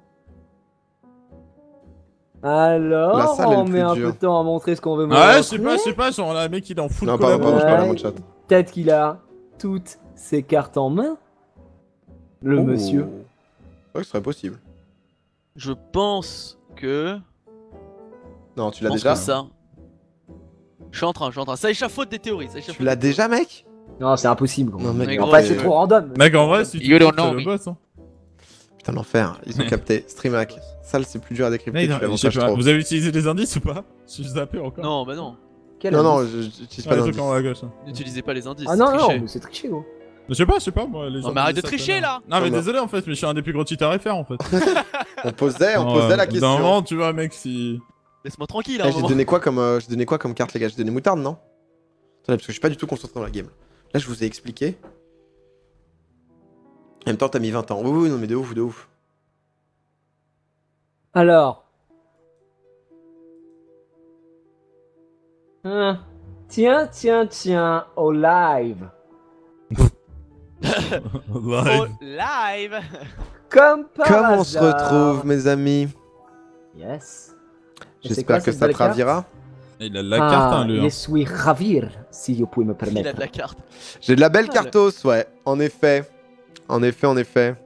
Alors, La salle est le on plus met un dur. peu de temps à montrer ce qu'on veut Ouais, montrer. je sais pas, genre là, mec il est en full Non, collab. pardon, je Ouais. parle à mon chat. Peut-être qu'il a toutes ses cartes en main. Le Oh. monsieur. Ouais, ce serait possible. Je pense que. Non, tu Je l'as pense déjà que ça. Je suis en train. Ça échafaude des théories. Ça échafaude Tu l'as des déjà, mec? Non, c'est impossible, gros. Non, mec, Mais En gros, fait, c'est trop random. Mec en vrai, si tu You don't fais, know le me. boss, hein. Putain, l'enfer. Ils ont capté. Streamac. Salle, c'est plus dur à décrypter. Mec, Tu je sais l'avantages pas, trop. vous avez utilisé des indices ou pas? Je suis zappé encore. Non, bah non. Quel Non, indice non, j'utilise Ah, pas les d'indice. trucs en haut à gauche. Hein. N'utilisez pas les indices. Ah non, c'est non, tricher. mais c'est triché, gros. Je sais pas, moi. Les Non, gens mais arrête de disaient ça tricher tout à l'heure. là. Non, mais Non, mais- désolé en fait, mais je suis un des plus gros cheaters à faire en fait. On posait la D'un question. moment, tu vois, mec, si. Laisse-moi tranquille. Eh, Hein, un j'ai moment. donné quoi comme carte, les gars? J'ai donné moutarde, non? Attendez, parce que je suis pas du tout concentré dans la game. Là, je vous ai expliqué. En même temps, t'as mis 20 ans. Oui, non, mais de ouf, de ouf. Alors. Tiens, au live. Oh, live. Comme par Comment on se hasard. retrouve, mes amis? Yes. Et c'est quoi J'espère que cette ça te belle carte? ravira. Il a la carte, hein, lui. Je suis ravir, si vous pouvez me Il permettre. a de la carte. J'ai de la belle Ah, cartos, ouais. En effet. En effet.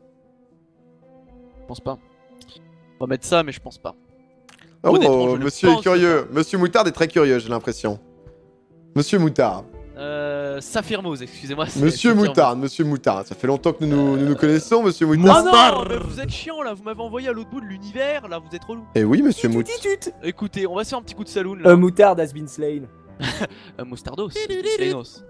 Je pense pas. On va mettre ça, mais je pense pas. Oh, Honnêtement, je ne monsieur est pense curieux. Monsieur Moutard est très curieux, j'ai l'impression. Monsieur Moutard. Saphirmose, excusez-moi. c'est Monsieur Saphirmose. Moutard, Monsieur Moutard. Ça fait longtemps que nous connaissons, Monsieur Oh Moutard. non, mais vous êtes chiant là, vous m'avez envoyé à l'autre bout de l'univers, là vous êtes relou. Et oui, Monsieur Moutard. Écoutez, on va se faire un petit coup de saloon là. Moutarde has been slain. Mostardos, Stenos.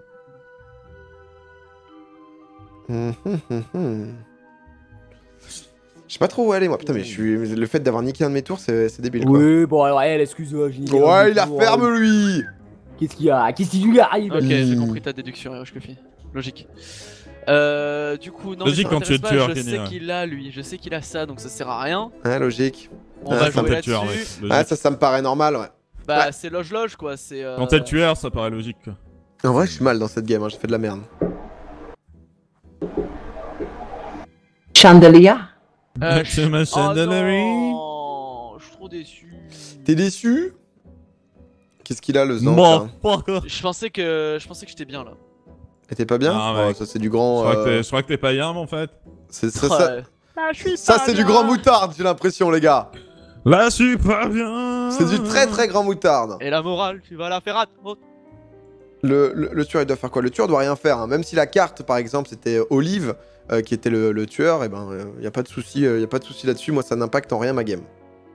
Je sais pas trop où aller, moi. Putain, mais le fait d'avoir niqué un de mes tours, c'est débile, quoi. Oui, bon, alors, elle, excuse-moi. Ouais, il la ferme, lui. Qu'est-ce qu'il y a? Qu'est-ce qui lui arrive? Ok, j'ai Hmm. compris ta déduction, Hiroshikofi. Logique. Du coup, non, Logique mais ça quand tu es m'intéresse pas, tueur, je Kenny, sais ouais. qu'il a lui, je sais qu'il a ça, donc ça sert à rien. Hein, logique. On Ah, va ça jouer Quand t'es le là-dessus. tueur, ouais. Ah, Logique. ça me paraît normal, ouais. Bah, Ouais. c'est loge-loge quoi, c'est. Quand t'es le tueur, ça paraît logique, quoi. En vrai, je suis mal dans cette game, hein. J'ai fait de la merde. Chandelier? C'est ma Oh chandelier. non, je suis trop déçu. T'es déçu? Qu'est-ce qu'il a, le Zank, Bon, là fuck. Je pensais que j'étais bien là. Et t'es pas bien? Ah, Oh, mec. ça, c'est du Je grand... crois que t'es pas yam, en fait. C'est ça, Ouais. ça c'est du grand moutarde, j'ai l'impression, les gars. Là, je suis pas bien. C'est du très très grand moutarde. Et la morale, tu vas la faire oh. Le tueur, il doit faire quoi? Le tueur doit rien faire, hein. Même si la carte, par exemple, c'était Olive, qui était le tueur, et ben, y a pas de souci, là-dessus. Moi, ça n'impacte en rien ma game.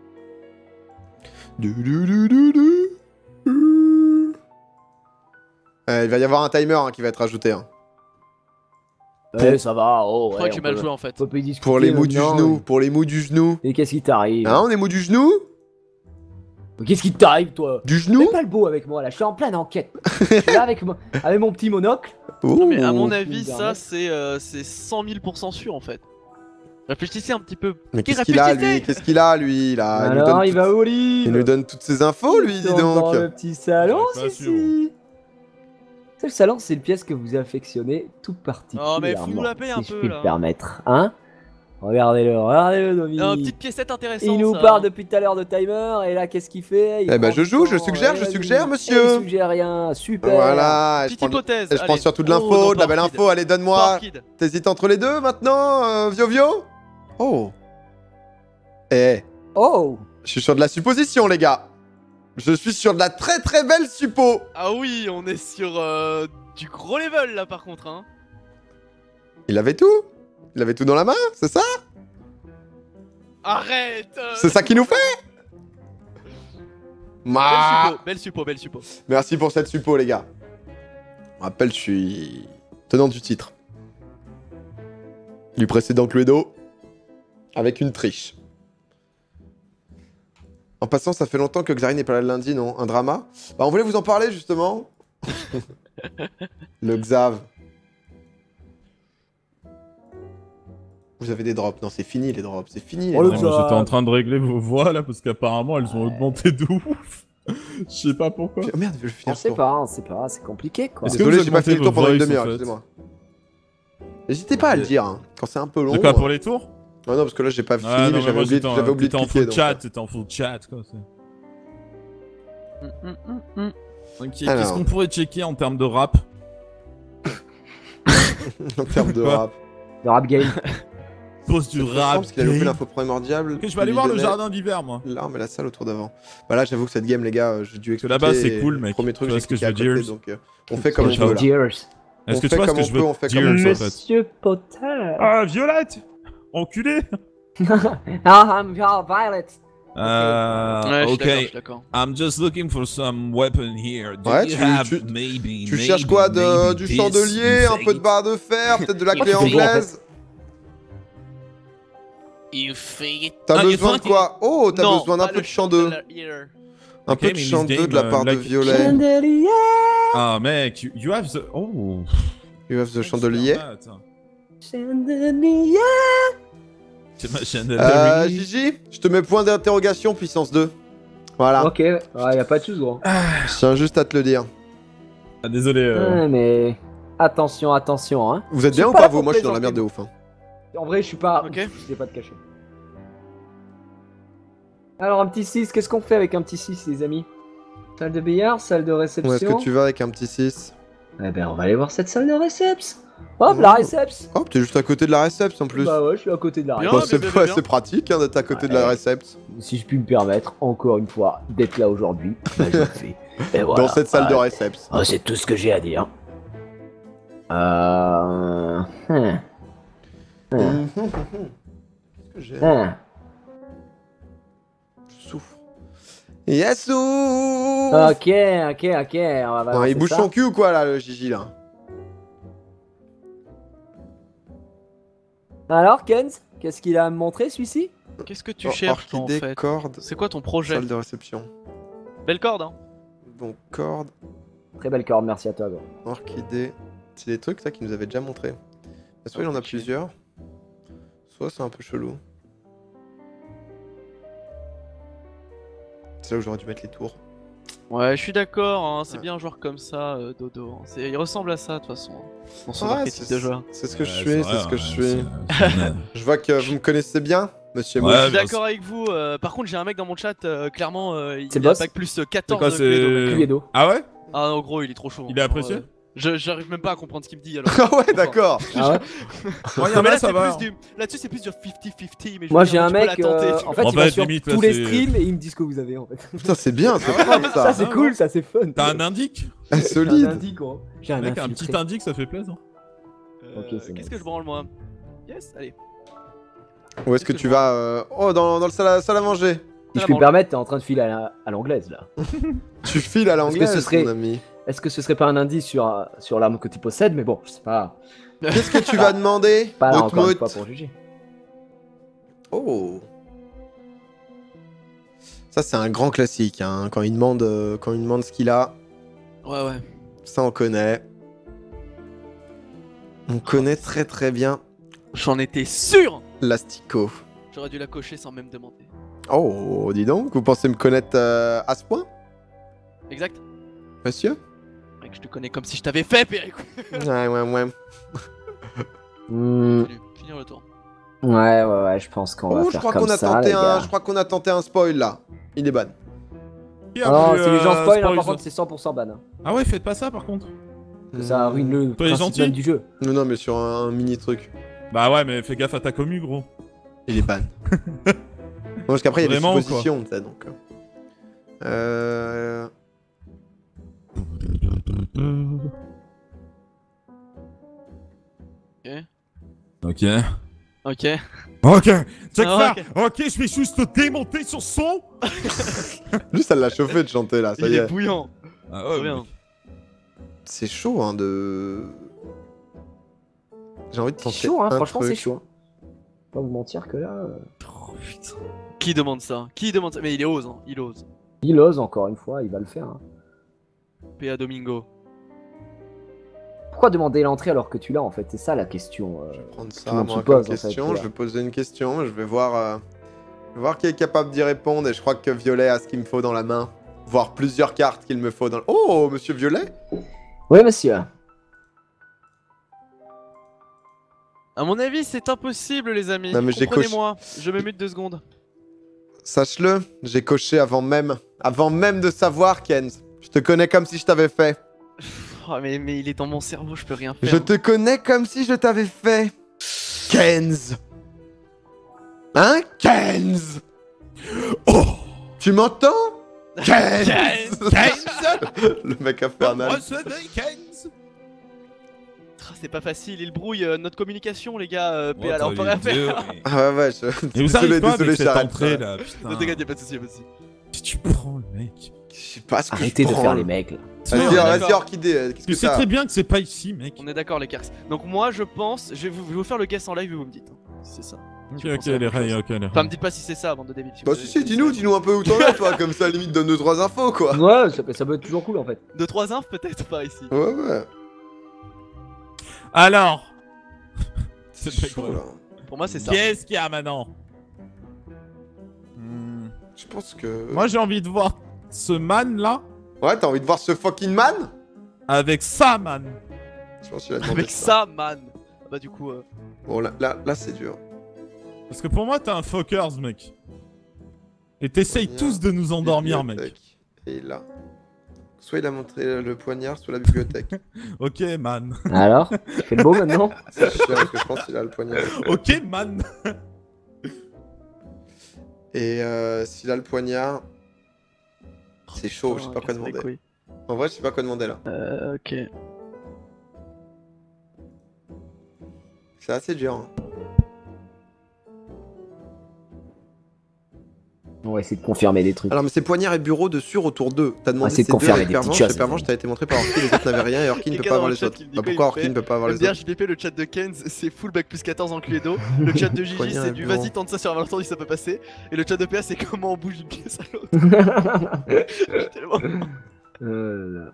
Il va y avoir un timer, hein, qui va être rajouté, hein. Ouais, ça va. Oh, Je ouais, crois que j'ai on mal peut- joué en fait. on peut y discuter Pour les mous du maintenant. genou, pour les mous du genou. Et qu'est-ce qui t'arrive? Hein, on est mous du genou? Qu'est-ce qui t'arrive, toi? Du Fais genou? pas le beau avec moi là, je suis en pleine enquête. Je suis là avec mon petit monocle. Non, mais à mon Oh. avis, Ouh. ça c'est 100 000% sûr en fait. Réfléchissez un petit peu. Mais Qui qu'est-ce qu'il a, lui? réfléchissait Qu'est-ce qu'il a, lui? Il nous Alors, donne il toutes- va où, Olive? il nous donne toutes ces infos, lui, dis Dans donc. le petit salon, J'arrive pas à si. Le salon, c'est une pièce que vous affectionnez tout particulièrement. Oh, mais fous-nous la paix un si peu, je puis là. me permettre, hein? Regardez-le, Dominique. Non, petite piécette intéressante. Il nous ça. parle depuis tout à l'heure de timer, et là, qu'est-ce qu'il fait? Il Eh ben, prend je du joue, je temps, suggère, et je vas-y. suggère, Et monsieur. il suggère rien, super. Voilà, Petite je prends, hypothèse. je prends allez. surtout de Oh, l'info, non, de la belle Power Kid. info. Allez, donne-moi. Power Kid. T'hésites entre les deux maintenant, Vio-Vio? Oh. Eh, Oh! je suis sur de la supposition, les gars. Je suis sur de la très très belle suppo. Ah oui, on est sur du gros level là par contre. Hein. Il avait tout? Il avait tout dans la main, c'est ça? Arrête C'est ça qu'il nous fait? Ma. Belle suppo, belle suppo. Merci pour cette suppo, les gars. Je rappelle, je suis tenant du titre. Du précédent Cluedo. Avec une triche. En passant, ça fait longtemps que Xari n'est pas là le lundi, non? Un drama? Bah, on voulait vous en parler, justement. Le Xav. Vous avez des drops. Non, c'est fini, les drops. C'est fini. les Oh, le drops. Ouais, moi, Xav. j'étais en train de régler vos voix là parce qu'apparemment elles ont augmenté de ouf. Je sais pas pourquoi. Oh, merde, je vais On finir sait ce tour. pas, c'est compliqué quoi. Est-ce que Désolé, vous j'ai pas fini le tour pendant une augmentez vos demi-heure, voice, excusez-moi. N'hésitez pas à le dire, hein, quand c'est un peu long. C'est quoi pour les tours? Ah non, parce que là, j'ai pas fini, Ah non, mais j'avais oublié, j'étais de en cliquer. full donc, chat, t'étais en full chat quoi. Ok, qu'est-ce Alors. qu'on pourrait checker en termes de rap? en termes de Quoi rap. Le rap game. Pose du C'est frustrant rap. parce qu'il a loupé l'info primordiale. Ok, je vais aller voir le jardin d'hiver moi. Là, mais la salle autour d'avant. Bah là, j'avoue que cette game, les gars, j'ai dû expliquer. là-bas, c'est et cool, le mec. Premier truc, Tu vois j'ai ce que cliqué je à veux côté, dire donc on fait comme on Je veut veux là. Cheers. Est-ce On que fait tu vois ce comme que on je peut, veux on fait dire comme on peut. en fait? Monsieur Potter. Ah, Violette! Enculé! Ah, I'm Violet. Ouais, je suis d'accord, je ok. suis d'accord. I'm just looking for some weapon here. Do Ouais, you tu- have tu- maybe, Tu cherches quoi du chandelier, un peu de barre de fer, peut-être de la clé c'est bon, en anglaise? T'as Ah, besoin you de quoi? Oh, t'as Non, besoin d'un pas peu le de chandeux. chandelier. Un Ok, peu de mais chandeux this de la game, part de like- Violet. Chandelier. Ah, mec, you have the. Oh! You have the chandelier. Chandelier. C'est ma chaîne Gigi, je te mets point d'interrogation puissance 2. Voilà. Ok, ouais, y a pas de soucis, gros. Je tiens juste à te le dire. Ah, désolé. Ouais, mais attention, attention, hein. Vous êtes Je suis bien ou pas pas là vous? pour Moi je suis dans la plaisanter, merde de ouf. Hein. En vrai, je suis pas. Ok. Je sais pas te cacher. Alors, un petit 6, qu'est-ce qu'on fait avec un petit 6, les amis? Salle de billard, salle de réception. Où est-ce que tu vas avec un petit 6? Eh ben, on va aller voir cette salle de réception. Hop, la réception. Hop, t'es juste à côté de la réception en plus. Bah ouais, je suis à côté de la Bien. réception. Bah, bien. c'est pratique hein, d'être à côté de la Ouais. réception. Si je puis me permettre, encore une fois, d'être là aujourd'hui, bah, je le fais. Et voilà. Dans cette salle de Ouais. réception. Oh, c'est tout ce que j'ai à dire. Hmm. Qu'est-ce que j'ai? Hmm. Je souffre. Yassou Ok, ok, ok. On va Non, avancer il bouge ça. son cul ou quoi là, le Gigi là? Alors, Kenz, qu'est-ce qu'il a à me montrer celui-ci? Qu'est-ce que tu cherches toi, en Orchidée, fait? corde, C'est quoi ton projet? salle de réception. Belle corde, hein. Donc corde, Très belle corde, merci à toi, gros. orchidée. C'est des trucs ça qu'il nous avait déjà montré. Soit il en a Ok. plusieurs, soit c'est un peu chelou. C'est là où j'aurais dû mettre les tours. Ouais, je suis d'accord, hein, c'est Ouais. bien un joueur comme ça, Dodo. Hein. Il ressemble à ça, de toute façon. Dans son Ouais, archétype de joueur. c'est ce que je suis, c'est ce que je suis. suis. Je vois que vous me connaissez bien, monsieur Ouais, Mouche. Je suis bien d'accord avec vous. Par contre, j'ai un mec dans mon chat, clairement, il C'est a boss bac plus C'est 14 quoi, de Cluedo, mec. c'est. Cluedo. Ah ouais? Ah, en gros, il est trop chaud. Il est hein. apprécié? Ouais. J'arrive même pas à comprendre ce qu'il me dit alors. Ah ouais, d'accord. Ah ouais. Regarde Non, mais là, là, ça c'est va. plus du... Là-dessus, c'est plus du 50-50. Mais je Moi veux j'ai dire, un tu peux mec, la tenter, tu en vois. fait En il va fait, sur limite, là, tous les c'est- streams et il me dit ce que vous avez en fait. Putain, c'est bien, c'est Ah ouais, cool mais ça. Ça c'est ouais, cool, ouais. ça c'est fun. T'as un indique? Ah, J'ai un solide. indique, gros. J'ai un Mec, un infiltré. petit indique, ça fait plaisir. Ok, c'est Qu'est-ce nice. que je branle, moi? Yes, allez. Où est-ce que tu vas Oh, dans le salle à manger. Si je puis me permettre, t'es en train de filer à l'anglaise là. Tu files à l'anglaise, ce serait- mon ami. Est-ce que ce serait pas un indice sur l'arme que tu possèdes? Mais bon, je sais pas. Qu'est-ce que tu vas demander? Pas là Mout encore une mout. fois pour juger. Oh. Ça, c'est un grand classique, hein. Quand il demande ce qu'il a, Ouais, ouais. ça on connaît. On connaît très très bien J'en étais sûr. l'asticot. J'aurais dû la cocher sans même demander. Oh, dis donc, vous pensez me connaître à ce point, Exact. monsieur? Mec, je te connais comme si je t'avais fait, Péricou. Ouais, ouais, ouais. Hmm, Finir le tour. ouais, je pense qu'on va Oh, je faire crois comme qu'on a ça, tenté les gars. je crois qu'on a tenté un spoil là. Il est ban. Non, c'est les gens spoil, hein, par contre c'est 100% ban. Hein. Ah ouais, faites pas ça par contre. Ça ruine le Soyez principe gentil. même du jeu. Non, non, mais sur un mini truc. Bah ouais, mais fais gaffe à ta commu, gros. Il est ban. Non, parce qu'après, il y a des Vraiment, suppositions, tu sais, donc. Ok. Ok. Ok, check Ah, ça. Ok, je vais juste te démonter sur son. Lui, ça l'a chauffé de chanter là, ça Il y est est. bouillant. Ah Trop bien. C'est chaud, hein, de. J'ai envie de C'est tenter chaud, hein, un franchement truc. c'est chaud. Pas vous mentir que là. Oh, putain. Qui demande ça? Qui demande ça? Mais il ose, hein. Il ose. Il ose encore une fois, il va le faire. Hein. P.A. Domingo. Pourquoi demander l'entrée alors que tu l'as en fait? C'est ça la question. Je vais prendre ça, Tout le monde moi, se comme pose, en fait, question. là. Je vais poser une question, je vais voir qui est capable d'y répondre. Et je crois que Violet a ce qu'il me faut dans la main. Voire plusieurs cartes qu'il me faut dans le... Oh, monsieur Violet? Oui, monsieur. À mon avis, c'est impossible, les amis. Non, mais j'ai Comprenez-moi. Je me mute 2 secondes. Sache-le, j'ai coché avant même de savoir, Kenz. Je te connais comme si je t'avais fait. Oh, mais il est dans mon cerveau, je peux rien faire. Je te connais comme si je t'avais fait. Kenz. Hein, Kenz? Oh. Tu m'entends? Kenz. Kenz. Le mec infernal. Moi, c'est des Kenz. Ah, c'est pas facile, il brouille notre communication, les gars. Oh, P.A. alors on peut rien faire. Ah ouais, Et vous arrivez pas avec cette j'arrête. entrée là, putain. Ne t'inquiète, y'a pas de soucis, y'a pas de soucis. Si tu prends le mec. Je sais pas ce que Arrêtez je de faire branle. les mecs là. Ouais, Vas-y, on est vas-y, d'accord. Orchidée, qu'est-ce Tu que sais t'as? très bien que c'est pas ici, mec. On est d'accord, les Kerks. Donc, moi, je pense. Je vais vous faire le guess en live et vous me dites. Hein, si c'est ça. Ok, Tu ok, penses à les autre rails, chose. ok, les Enfin, me rails. dites pas si c'est ça avant de début. Bah si, dis-nous un peu où t'en es, toi, comme ça, à la limite, donne 2-3 infos, quoi. Ouais, ça peut être toujours cool en fait. 2-3 infs peut-être pas ici. Ouais, ouais. Alors. C'est C'est pas chaud, grave. là. Pour moi, c'est ça. Qu'est-ce qu'il y a maintenant? Je pense que... Moi, j'ai envie de voir ce man là Ouais, t'as envie de voir ce fucking man? avec ça, man. Je pense qu'il a demandé Avec ça, man. Bah, du coup. Bon, là c'est dur. Parce que pour moi, t'es un fuckers, mec. Et t'essayes Poignard, tous de nous endormir, mec. bibliothèque. Et là. Soit il a montré le poignard, soit la bibliothèque. Ok, man. Alors, tu fais le beau maintenant? C'est sûr parce que je pense qu'il a le poignard. Ok, man. Et s'il a le poignard... C'est chaud, je sais pas quoi demander. Oui. En vrai, je sais pas quoi demander là. Ok. C'est assez dur. Hein. On va essayer de confirmer des trucs. Alors, mais c'est poignard et bureau de sûr autour d'eux. T'as demandé essayer de ces deux confirmer avec des Pervenche, petites choses, et Pervenche, t'as été montré par Orki, les autres n'avaient rien, et Orki ne peut Quelqu'un pas dans avoir le les chat autres. qui me dit Bah quoi, pourquoi il Orki fait ne peut pas avoir les MDR autres? JPP, le chat de Kenz, c'est full bac plus 14 en d'eau. Le chat de Gigi, Poignard et c'est du bureau. vas-y, tente ça sur un malentendu, ça peut passer. Et le chat de PA, c'est comment on bouge d'une pièce à l'autre. Tellement. Là.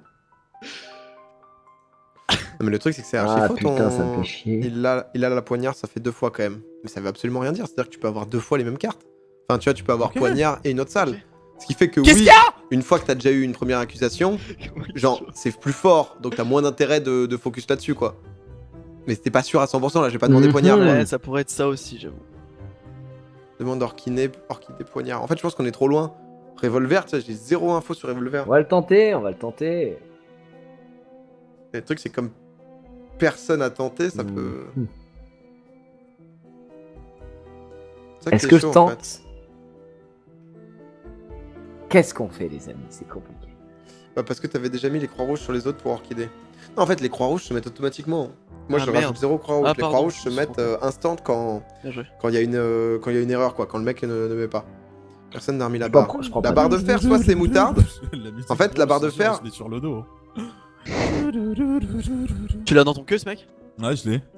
Non, mais le truc, c'est que c'est archi Ah faux, putain, ça me fait chier. Il a la poignard, ça fait 2 fois quand même. Mais ça veut absolument rien dire, c'est-à-dire que tu peux avoir 2 fois les mêmes cartes. Enfin, tu vois, tu peux avoir Ok. poignard et une autre salle. Ok. Ce qui fait que Qu'est-ce oui, qu'il y a? une fois que t'as déjà eu une première accusation, genre, c'est plus fort, donc t'as moins d'intérêt de focus là-dessus, quoi. Mais c'était pas sûr à 100%, là, j'ai pas demandé Mhm. poignard. Ouais, ça pourrait être ça aussi, j'avoue. Demande orchidée poignard. En fait, je pense qu'on est trop loin. Revolver, tu sais, j'ai zéro info sur Revolver. On va le tenter, on va le tenter. Le truc, c'est comme personne a tenté, ça peut. Mhm. C'est ça qui Est-ce est que chaud, je en tente? fait. Qu'est-ce qu'on fait, les amis? C'est compliqué. Bah, parce que t'avais déjà mis les croix rouges sur les autres pour orchidée. Non, en fait, les croix rouges se mettent automatiquement. Moi, Ah, je merde. rajoute zéro croix rouge. Ah, Les pardon, croix rouges se je mettent comprends. instant quand Bien joué. il y a une erreur, quoi. Quand le mec ne met pas. Personne n'a remis la Je barre. comprends, je prends La pas barre de fer, soit c'est moutarde. En fait, la barre de fer- Je l'ai sur le dos. Tu l'as dans ton queue, ce mec? Ouais, je l'ai.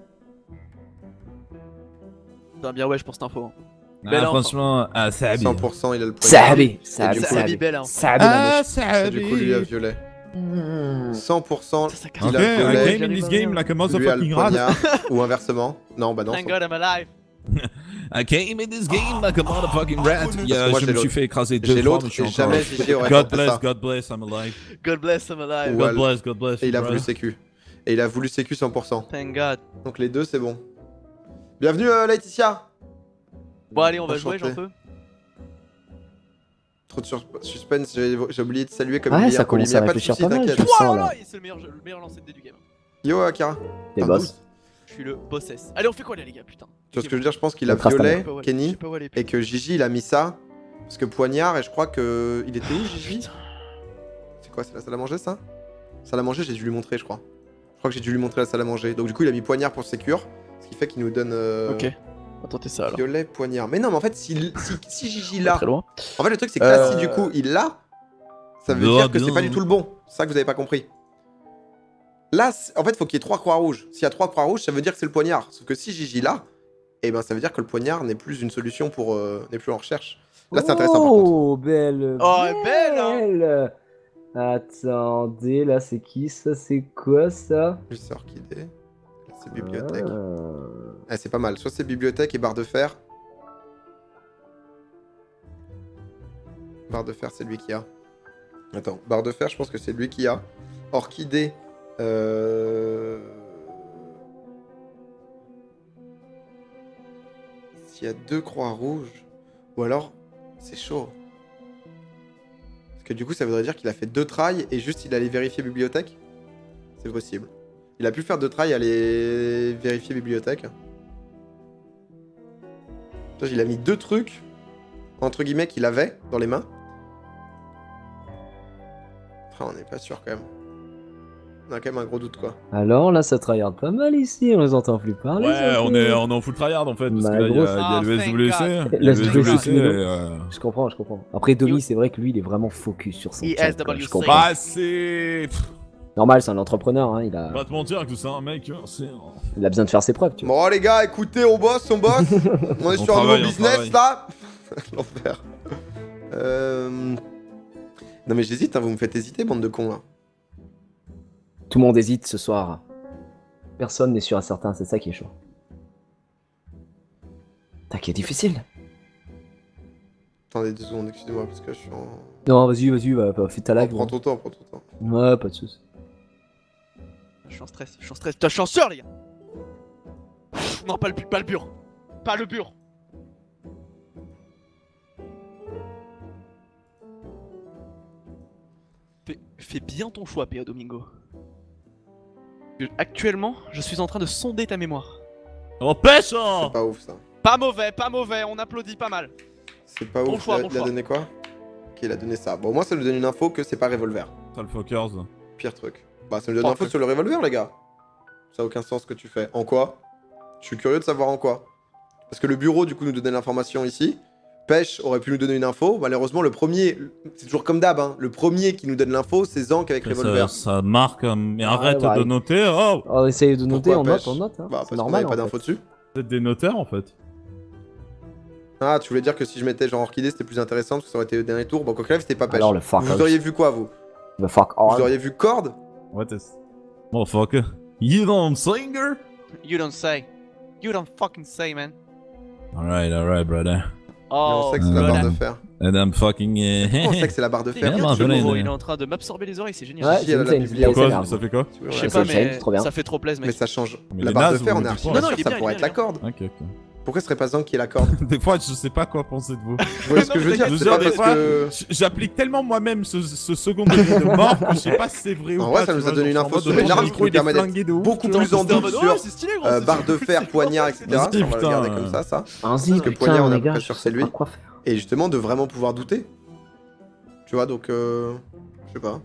T'as bien wesh pour cette info. Belle info. franchement, c'est habile. 100%, il a le poignard. Sahabi, Et du Sahabi, coup, Sahabi, belle, hein. Sahabi, la mouche. c'est Et du coup, lui, il a violet. 100%, Ça il Ok, a I violet. game in this game like a Lui a le motherfucking rat. poignard. Ou inversement. Non, bah non. Thank God I'm alive. I came in this game like a motherfucking rat. Yeah, moi, je j'ai me suis l'autre. fait écraser J'ai 2 fois, l'autre mais je suis et encore... jamais Gigi aurait God tenté bless, ça. God bless, I'm alive. God bless I'm alive. Ouais. God bless, Et il a bro. voulu sécu. Et il a voulu sécu 100%. Thank God. Donc les deux, c'est bon. Bienvenue, Laetitia. Bon, allez, on va Enchanté. jouer, j'en peux. Trop de suspense, j'ai oublié de saluer comme Ouais, il y a ça Pauline. commence Y a à pas de réfléchir soucis, pas mal, t'inquiète. je sens, là. C'est le meilleur lancer de dés du game. Yo, Akira. Les Enfin, boss. 12. Je suis le bossess. Allez, on fait quoi là, les gars, putain? Tu vois ce que je veux dire, je pense qu'il a Notre instinct. violet, Je Kenny, sais pas où aller. et que Gigi, il a mis ça. Parce que poignard, et je crois que. Il était où, Gigi? C'est quoi, c'est la salle à manger, ça? Salle à manger, j'ai dû lui montrer, je crois. Je crois que j'ai dû lui montrer la salle à manger. Donc, du coup, il a mis poignard pour sécure. Ce qui fait qu'il nous donne. Ok. On va tenter ça alors. Violet, poignard. Mais non, mais en fait, si Gigi Pas l'a. très loin. En fait, le truc, c'est que là, si du coup, il l'a, ça veut dire que c'est pas du tout le bon. C'est ça que vous avez pas compris. Là, en fait, faut qu'il y ait 3 croix rouges. S'il y a 3 croix rouges, ça veut dire que c'est le poignard. Sauf que si Gigi l'a, eh ben, ça veut dire que le poignard n'est plus une solution pour. n'est plus en recherche. Là, c'est intéressant par contre. Oh, belle. Oh, belle, hein. Attendez, là, c'est qui ça? C'est quoi ça? Lui, c'est orchidée. Là, c'est bibliothèque. Ah. Ah, c'est pas mal. Soit c'est bibliothèque et barre de fer. Barre de fer, c'est lui qui a. Attends, barre de fer, je pense que c'est lui qui a. Orchidée. S'il y a 2 croix rouges. Ou alors, c'est chaud. Parce que du coup, ça voudrait dire qu'il a fait 2 trails et juste il allait vérifier bibliothèque. C'est possible. Il a pu faire 2 trails et aller vérifier bibliothèque. Il a mis 2 trucs, entre guillemets, qu'il avait dans les mains. Après, on n'est pas sûr quand même. On a quand même un gros doute, quoi. Alors là, ça tryhard pas mal ici, on les entend plus parler. Ouais, ça, on peu. est en full tryhard en fait, parce Bah, que là, il y grosse. a le Ah, SWC. thank Il y a le SWC, SWC et, Je comprends, je comprends. Après, Domi, c'est vrai que lui, il est vraiment focus sur son chat, quoi, je ISWC. comprends. Bah, c'est. Normal, c'est un entrepreneur, hein, il a Pas te mentir que c'est un mec, c'est. besoin de faire ses preuves, tu vois. Bon, les gars, écoutez, on bosse, on bosse. On est On sur un nouveau travaille, on business, travaille. là. L'enfer. Non, mais j'hésite, hein, vous me faites hésiter, bande de cons, là. Tout le monde hésite ce soir. Personne n'est sûr à certain, c'est ça qui est chaud. Qui est difficile. Attendez 2 secondes, excusez-moi, parce que je suis en... Non, vas-y, va, fais ta lag. Prends ton temps, prends ton temps. Ouais, pas de soucis. Je suis en stress, je suis en stress. Putain, je suis en sueur, les gars. Non, pas le bur. Pas le bur. Fais bien ton choix, P.O. Domingo. Actuellement, je suis en train de sonder ta mémoire. Oh, pêche C'est pas ouf ça. Pas mauvais, on applaudit pas mal. C'est pas Bon ouf, choix, il bon a choix. donné quoi? Ok, il a donné ça. Bon, moi ça nous donne une info que c'est pas revolver. Fuckers. Pire truc. Bah, ça nous donne une info sur le revolver, les gars. Ça a aucun sens ce que tu fais. En quoi? Je suis curieux de savoir en quoi. Parce que le bureau, du coup, nous donnait l'information ici. Pêche aurait pu nous donner une info. Malheureusement, le premier, c'est toujours comme d'hab, hein. Le premier qui nous donne l'info, c'est Zank avec revolver. Ça marque, mais arrête bah, de noter. Oh, On essaye de noter, Pourquoi on pêche note. Hein. Bah, C'est parce qu'on normal. avait pas en d'info fait. dessus. vous êtes des notaires en fait. Ah, tu voulais dire que si je mettais genre orchidée, c'était plus intéressant parce que ça aurait été le dernier tour. Bon, quoi que c'était pas pêche. Alors le fuck. Vous auriez vu quoi, vous? Le fuck. Vous auriez vu corde? What is. Motherfucker. You don't singer? You don't say. You don't fucking say, man. Alright, brother. Et on Oh, sait que c'est la barre voilà. de fer. And I'm fucking. On sait que c'est la barre de fer. Regarde, non, ce venez, Moreau, venez. il est en train de m'absorber les oreilles, c'est génial. Ouais, Si, j'ai elle a vu la ça, une bibliothèque. vidéo, Quoi? c'est Ça fait quoi? Si, ouais, Je ouais, sais c'est pas, Shane, mais trop bien. ça fait trop plaisir, Mais mec. ça change. Mais La les barre de nazes, fer, on on est dit archi quoi sûr Non, que il est ça bien, pourrait il être est la corde. Ok. Pourquoi ce serait pas Zank qui est la corde? Des fois, je sais pas quoi penser de vous. Vous voyez ce que je veux dire? Je C'est veux pas dire, des parce fois, que... j'applique tellement moi-même ce second degré de mort que je sais pas si c'est vrai ou En pas. vrai, ça tu nous a vois, donné une genre, info en sur mode, les ton armes micro, qui nous il est permet d'être flingué de ouf, beaucoup tu vois, plus en j'étais doute mode, sur ouais, c'est stylé, gros, c'est barre de fer, c'est poignard, quoi, etc. c'est- Ça, on va le Putain. garder comme ça. Vas-y, Parce que putain, poignard, on a les gars, pas je sûr sais c'est lui. pas quoi faire. Et justement, de vraiment pouvoir douter. Tu vois, donc... Je sais pas.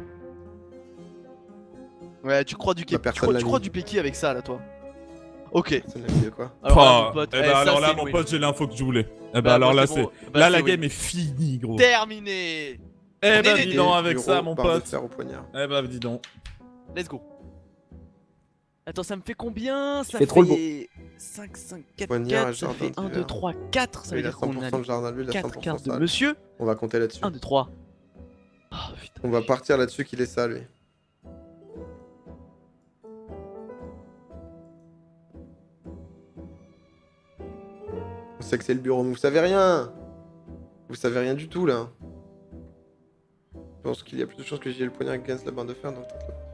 Ouais, tu crois du Bah, personne l'a tu crois mis. du Peki avec ça, là, toi. Ok. Ça n'a dit de quoi? Alors là, Pas. mon pote, Eh eh, ben ça, alors là, c'est mon win. pote, j'ai l'info que je voulais. Eh ben Bah, alors moi, là, c'est c'est. bon. Bah, Là, c'est la win. game est finie, gros. Terminé. Eh ben, Dédé. dis donc avec Bureau, ça, mon barre de pote. fer au poignard. Eh ben, dis donc. Let's go. Attends, ça me fait combien? Ça fais trop le beau. 5, 5, 4, Poignard 4, et ça jardin fait 1, 2, d'hiver. 3, 4. Ça veut Il a dire qu'on 100% a de jardin de lui, il a 4 100% cartes de sale. monsieur. On va compter là-dessus. 1, 2, 3. Oh putain. On va partir là-dessus qu'il est ça, lui. On sait que c'est le bureau, mais vous savez rien. Vous savez rien du tout, là. Je pense qu'il y a plus de chances que j'ai le poignard avec la barre de fer, donc...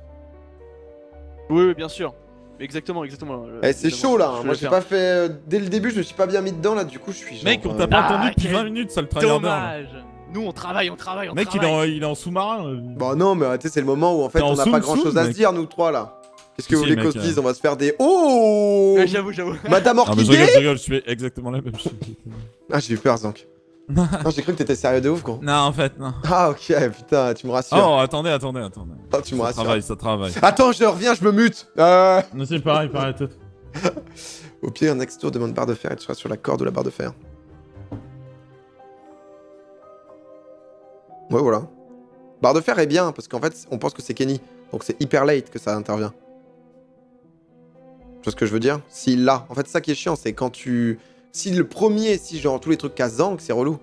Oui, bien sûr. Exactement. Eh, c'est chaud, là. Je Moi, vais le j'ai faire. pas fait... dès le début, je me suis pas bien mis dedans, là. Du coup, je suis genre... Mec, on t'a pas Ah, entendu depuis quel 20 minutes, ça le tryharder. là. Dommage. Nous, on travaille. Mec, il est en sous-marin. Bah non, mais tu sais, c'est le moment où, en fait, T'es en on n'a pas zoom, grand-chose zoom, à se mec. dire, nous trois, là. Qu'est-ce que Si, vous voulez mec, qu'on se dise? On va se faire des... Oh Ouais, j'avoue. Madame Ah, mais Orchidée je rigole, je fais exactement la même chose. Ah, j'ai eu peur, Zank. Non, j'ai cru que t'étais sérieux de ouf, gros. Non, en fait, non. Ah, ok, putain, tu me rassures. Oh, attendez. Oh, tu me Ça rassures. travaille. Attends, je reviens, je me mute. Non, c'est pareil, tout. Au pire, un next tour demande barre de fer et tu seras sur la corde ou la barre de fer. Ouais, voilà. Barre de fer est bien, parce qu'en fait, on pense que c'est Kenny. Donc c'est hyper late que ça intervient. Tu vois ce que je veux dire? S'il l'a. En fait, ça qui est chiant, c'est quand tu... Si le premier, si genre tous les trucs à Zank, c'est relou.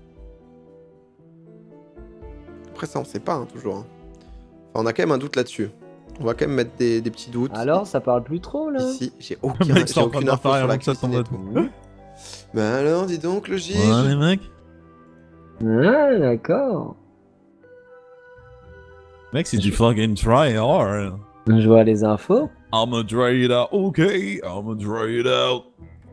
Après ça, on sait pas, hein, toujours. Hein. Enfin, on a quand même un doute là-dessus. On va quand même mettre des petits doutes. Alors, ça parle plus trop là. Ici, j'ai Le mec, c'est en train aucune de info faire sur la avant que ça cuisine et tombe. tout. Bah alors, dis donc, le Gige. Ouais, les mecs. Ah, d'accord. Mec, c'est du fucking try hard. Je vois les infos. I'ma try it out. Ok, I'ma try it out.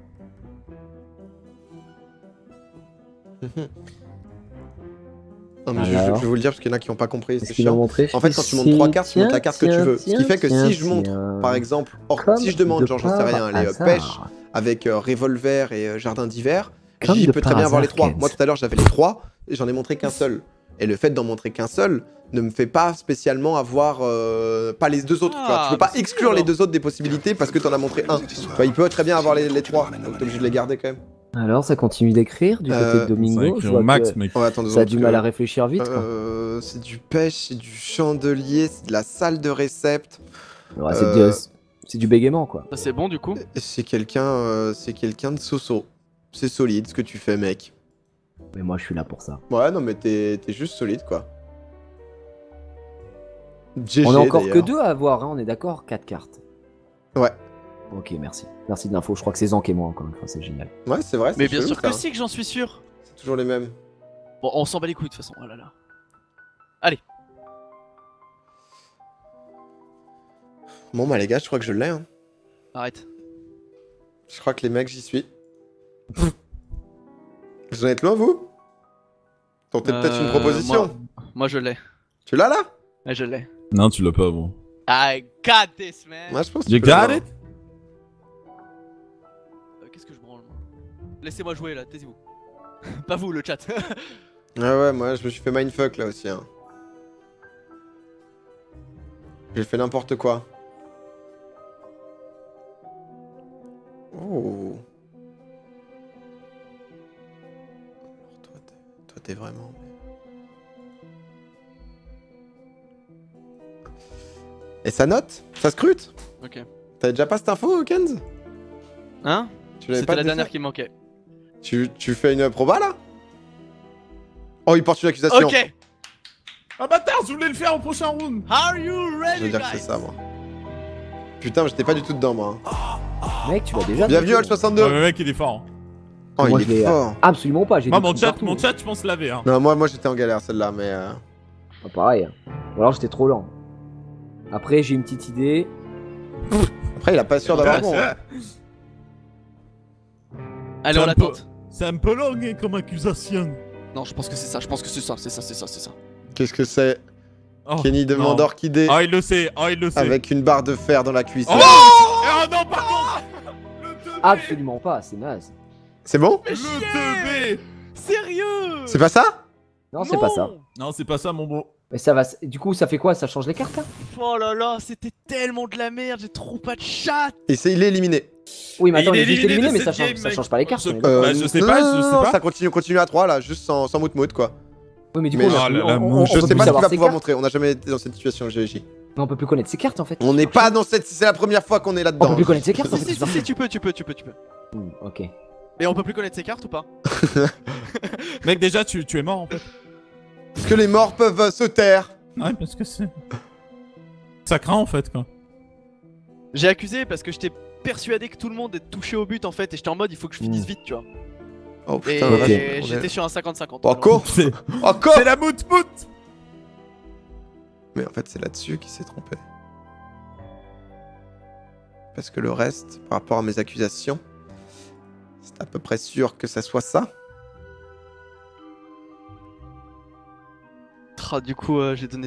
Non, mais Alors. je vais vous le dire parce qu'il y en a qui n'ont pas compris, c'est Est-ce qu'ils l'ont chiant. montré? En fait, quand tu montes 3 cartes, tu montes la carte que tu veux. Ce qui fait que si je montre, par exemple, si je demande, genre, j'en sais rien, les pêches avec revolver et jardin d'hiver, Comme j'y de peux très par bien avoir les hasard, 3. Kenz. Moi, tout à l'heure, j'avais les 3 et j'en ai montré qu'un seul. Et le fait d'en montrer qu'un seul ne me fait pas spécialement avoir pas les deux autres. Tu vois. Tu peux pas mais c'est exclure cool, les alors. deux autres des possibilités parce que t'en as montré un. Enfin, il peut très bien avoir les 3, donc t'es obligé de les garder quand même. Alors, ça continue d'écrire du côté de Ça Domingo. écrit Je au vois max, que mec. Ouais, attends, deux ça a secondes, du parce mal que- à réfléchir vite. Quoi. C'est du pêche, c'est du chandelier, c'est de la salle de récept. Ouais, c'est du bégaiement quoi. Ça, c'est bon, du coup. C'est quelqu'un de soso. C'est solide ce que tu fais, mec. Mais moi, je suis là pour ça. Ouais, non, mais t'es juste solide, quoi. GG, On a encore que d'ailleurs. 2 à avoir, hein, on est d'accord? 4 cartes. Ouais. Ok, merci. Merci de l'info. Je crois que c'est Zank et moi encore une fois, c'est génial. Ouais, c'est vrai. Mais c'est bien chelou, sûr que ça. si, que j'en suis sûr. C'est toujours les mêmes. Bon, on s'en bat les couilles de toute façon. Oh là là. Allez. Bon, bah, les gars, je crois que je l'ai. Hein. Arrête. Je crois que les mecs, j'y suis. Vous en êtes loin, vous? Tentez peut-être une proposition. Moi je l'ai. Tu l'as là? Ouais, je l'ai. Non, tu l'as pas, bon. I got this, man. Moi, je pense que You tu peux l'avoir. got it? Qu'est-ce que je branle, moi? Laissez-moi jouer là, taisez-vous. Pas vous, le chat. Ouais, moi, je me suis fait mindfuck là aussi. Hein. J'ai fait n'importe quoi. Oh. Toi, t'es vraiment... Et ça note? Ça scrute? Ok. T'avais déjà pas cette info, Kenz? Hein? Tu l'avais C'était pas la déjà? dernière qui me manquait. Tu fais une proba là? Oh, il porte une accusation. Ok! Ah bâtard, je voulais le faire au prochain round. Are you Je ready, veux dire que c'est ça, moi. Putain, mais j'étais pas du tout dedans, moi. hein. Mec, tu l'as déjà. Bienvenue à touché, le 62. Ouais, le mec, il est fort. Oh, Moi, il je est l'ai, fort. Absolument pas. J'ai Moi, des mon trous chat, partout. je pense laver. Hein. Non, moi j'étais en galère celle-là, mais. Pas pareil. Ou alors j'étais trop lent. Après, j'ai une petite idée. Après, il a pas sûr d'avoir bon. hein. Allez, on C'est un l'attente. C'est un peu long hein, comme accusation. Non, je pense que c'est ça, je pense que c'est ça, c'est ça. Qu'est-ce que c'est? Oh, Kenny demande non. orchidée Ah, il le sait, ah, il le sait. avec une barre de fer dans la cuisse. Oh, oh non, par contre le 2B. Absolument pas, c'est naze. C'est bon? Le 2B. Sérieux? C'est pas ça? Non, c'est pas ça. Non, c'est pas ça, mon beau. Mais ça va. Du coup, ça fait quoi? Ça change les cartes là? Oh là là, c'était tellement de la merde, j'ai trop pas de chat. Et il est éliminé. Oui, mais Et attends, il il est est juste éliminé éliminé, de mais ça cette change, game, ça mec. change pas les cartes. Je- on est d'accord. Bah, je sais non, pas, non, je sais non, pas. Ça continue à 3 là, juste sans mout-mout quoi. Oui, mais du Mais- coup, Oh là là, on Je peut sais plus pas ce savoir qu'il va ses pouvoir cartes. montrer, on n'a jamais été dans cette situation, GG. Mais on peut plus connaître ses cartes en fait. On n'est pas dans cette. C'est la première fois qu'on est On là-dedans. peut plus connaître ses cartes en Si, fait. si, si, tu peux. Ok. Mais on peut plus connaître ses cartes ou pas? Mec, déjà, tu es mort en fait. Est-ce que les morts peuvent se taire? Ouais, parce que c'est. Ça craint en fait, quoi. J'ai accusé parce que j'étais persuadé que tout le monde est touché au but en fait, et j'étais en mode il faut que je finisse vite, tu vois. Oh Et putain, ok. j'étais sur un 50-50. Encore? C'est Encore? c'est la mout-mout. Mais en fait, c'est là-dessus qu'il s'est trompé. Parce que le reste, par rapport à mes accusations, c'est à peu près sûr que ça soit ça. Du coup, j'ai donné.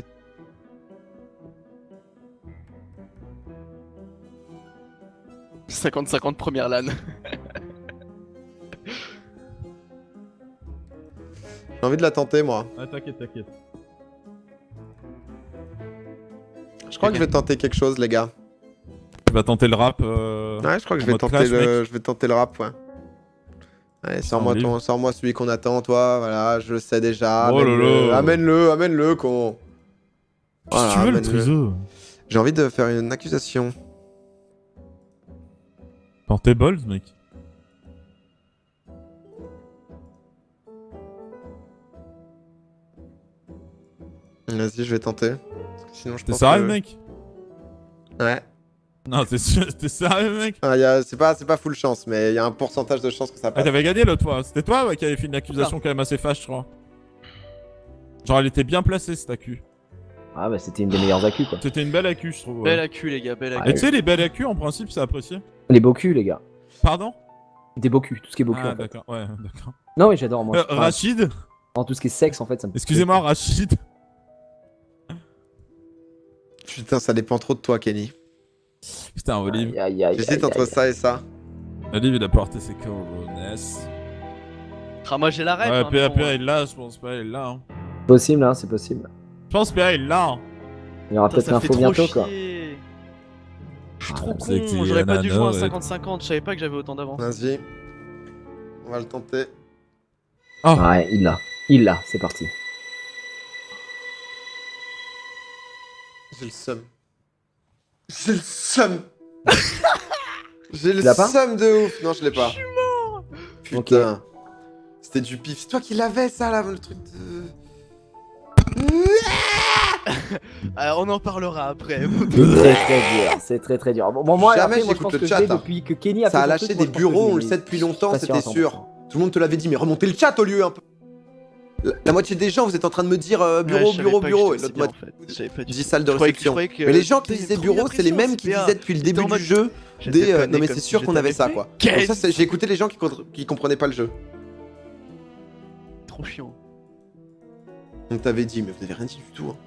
« 50-50 première LAN. J'ai envie de la tenter, moi. Ah, t'inquiète. Je crois que je vais tenter quelque chose, les gars. Tu vas tenter le rap. Ouais, je crois que je en vais mode tenter clash, je vais tenter le rap, ouais. Allez, sors-moi livre. sors-moi celui qu'on attend, toi. Voilà, je le sais déjà. Oh là là. Amène-le, con. Qu'est-ce que tu veux, le amène-le. trésor? J'ai envie de faire une accusation. Portez balls, mec. Vas-y, je vais tenter. Parce que sinon, je T'es pense sérieux, que... mec? Ouais. Non, t'es sérieux, mec? Ah, c'est pas full chance, mais il y a un pourcentage de chance que ça Ah, passe. t'avais gagné l'autre fois. C'était toi ouais, qui avait fait une accusation quand même assez fâche, je crois. Genre, elle était bien placée, cette accu. Ah bah c'était une des meilleures accus quoi. C'était une belle accu, je trouve. ouais. Belle accu, les gars, belle accu. Et tu sais, les belles accus, en principe, c'est apprécié. Les beaux culs les gars. Pardon? Des beaux culs, tout ce qui est beau cul Ah, en fait. d'accord, ouais, d'accord. Non oui j'adore moi. Enfin, Rachid? tout ce qui est sexe en fait ça me... Excusez-moi, Rachid. Putain, ça dépend trop de toi, Kenny. Putain, Olive. Aïe, aïe, aïe, J'hésite aïe, entre aïe. ça et ça. Olive, il a porté ses coronesses. Ah, moi j'ai la rêve. Ouais, hein, mais PA, bon, il l'a, je pense pas, il l'a. Hein. Possible hein, c'est possible. Je pense PA, il l'a. Hein. Il y aura putain, peut-être ça me fait l'info trop bientôt quoi. chier. Je suis Ah, trop c'est que con, c'est j'aurais pas dû jouer un Nana, 50-50, je savais pas que j'avais autant d'avance. Vas-y. On va le tenter. Oh. Ouais il l'a, c'est parti. J'ai le seum. J'ai le seum. J'ai le Tu l'as pas seum de ouf. Non, je l'ai pas. Je suis mort. Putain. C'était du pif. C'est toi qui l'avais, ça, là, le truc de... On en parlera après. C'est très dur, c'est très dur. Bon, moi, Jamais après, moi je j'écoute pense le que chat, je l'ai hein. depuis que Kenny a Ça a fait son lâché truc, des moi, je pense bureaux, que on le je sait depuis je suis longtemps, pas sûr c'était à 100%. sûr. Tout le monde te l'avait dit, mais remontez le chat au lieu un peu. La moitié des gens, vous êtes en train de me dire bureau, Ouais, je savais bureau, pas que bureau. Et j'étais l'autre bien, moitié, en fait. Je savais pas du dit tout. salle de Je croyais que- réception. je croyais que- Mais les gens qui T'as disaient trop bureau, c'est les d'impression, mêmes qui CPA. disaient depuis le J'étais début en du mode- jeu. J'étais pas né Non mais comme c'est si sûr qu'on j'étais avait ça avec quoi. lui. Donc ça, j'ai écouté les gens qui comprenaient pas le jeu. Trop chiant. On t'avait dit, mais vous avez rien dit du tout. Hein.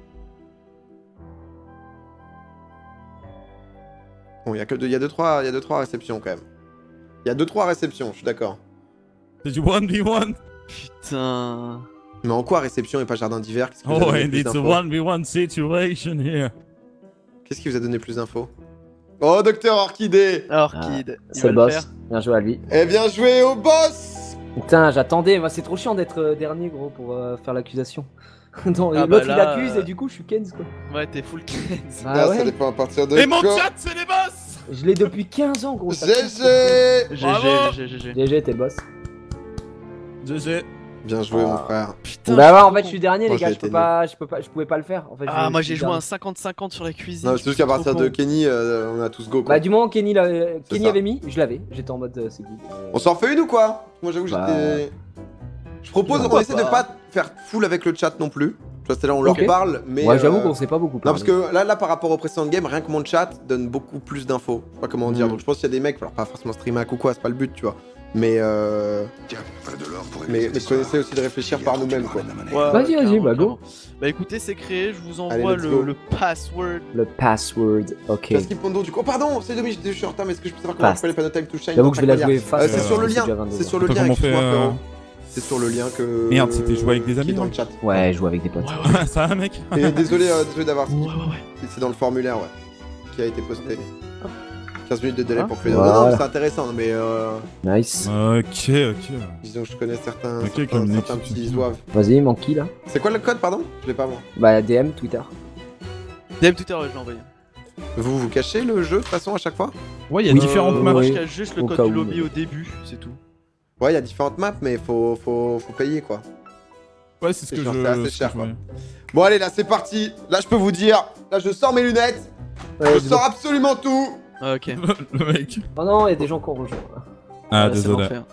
Bon, il y a 2-3 réceptions quand même. Il y a 2-3 réceptions, je suis d'accord. C'est du 1v1. Putain. Mais en quoi réception et pas jardin d'hiver? Qu'est-ce qui vous a Oh, donné and plus it's a d'infos 1v1 situation here. Qu'est-ce qui vous a donné plus d'infos? Oh, Docteur Orchidée! Alors, Ah, Kid, il C'est va le le faire. boss. Bien joué à lui. Eh bien joué au boss! Putain, j'attendais. Moi, c'est trop chiant d'être dernier, gros, pour faire l'accusation. Non, Ah, l'autre bah il là, accuse et du coup, je suis Kenz, quoi. Ouais, t'es full Kid. Bah Ah, ça ouais. dépend à partir de Et mon quand. chat, c'est les boss. Je l'ai depuis 15 ans, gros. ça compte. GG! Bravo. GG. GG, t'es le boss. GG. Bien joué, Ah. mon frère. Putain. Bah ouais, en trop fait, je con. suis dernier, Moi, les gars. j'ai Je peux été pas, je pouvais pas le faire. En fait, Ah, moi je j'ai suis joué un dernier. 50-50 sur la cuisine. Non, c'est juste qu'à Trop partir de con. Kenny, on a tous go quoi. Bah, du moment où Kenny, Kenny ça. avait mis, je l'avais. J'étais en mode, c'est good. On s'en refait une ou quoi? Moi j'avoue, Bah, j'étais. Je propose, on pourquoi essaie de pas. pas faire full avec le chat non plus. Tu vois, c'est là, on leur Ok. parle, mais. Ouais, j'avoue qu'on sait pas beaucoup. Non, parce que là, par rapport au précédent game, rien que mon chat donne beaucoup plus d'infos. Je sais pas comment dire. Mm. Donc je pense qu'il y a des mecs, alors pas forcément streamac ou quoi, c'est pas le but, tu vois. Mais Tiens, pas de l'or pour mais éviter qu'on essaie aussi de réfléchir par nous-mêmes, quoi. Ouais, Vas-y, carrément, vas-y, bah, go. carrément. Bah écoutez, c'est créé, je vous Allez, envoie let's go. le password. Le password, ok. Parce qu'il Pondo du coup. Oh, pardon, c'est dommage, je suis en retard, mais est-ce que je peux savoir comment on Fast. fait les panneaux time to shine? J'avoue que je vais la Incroyable. jouer fast. C'est sur le c'est lien, déjà 22 c'est sur heures. le lien, Comment on fait, excuse-moi, frérot. C'est sur le lien que. Merde, c'était jouer avec des qui est amis, dans non le chat. Ouais, je joue avec des potes. Ça va, mec? Et désolé d'avoir Ouais, ouais, ouais. c'est dans le formulaire, ouais, qui a été posté. 15 minutes de délai Ah, pour que les. voilà. Non, non, c'est intéressant, mais Nice. Ok. disons que je connais certains, Ok, certains, comme certains l'équipe, petits c'est zouaves. Vas-y, Manky là. C'est quoi le code, pardon? Je l'ai pas, moi. Bah, DM, Twitter. DM Twitter, ouais, je l'ai envoyé. Vous cachez le jeu de toute façon à chaque fois? Ouais, il y a Oui. différentes Moi, maps. je oui. cache juste le Au code cas du où, lobby mais- au début, c'est tout. Ouais, il y a différentes maps, mais faut payer quoi. Ouais, c'est ce C'est que genre, je. c'est assez ce que cher, je quoi. voyais. Bon, allez, là, c'est parti. Là, je peux vous dire. Là, je sors mes lunettes. Ouais, Je sors absolument tout. Ah, ok. Le mec. Oh non, il y a des gens qui ont rejoint. Ah, c'est désolé. l'enfer.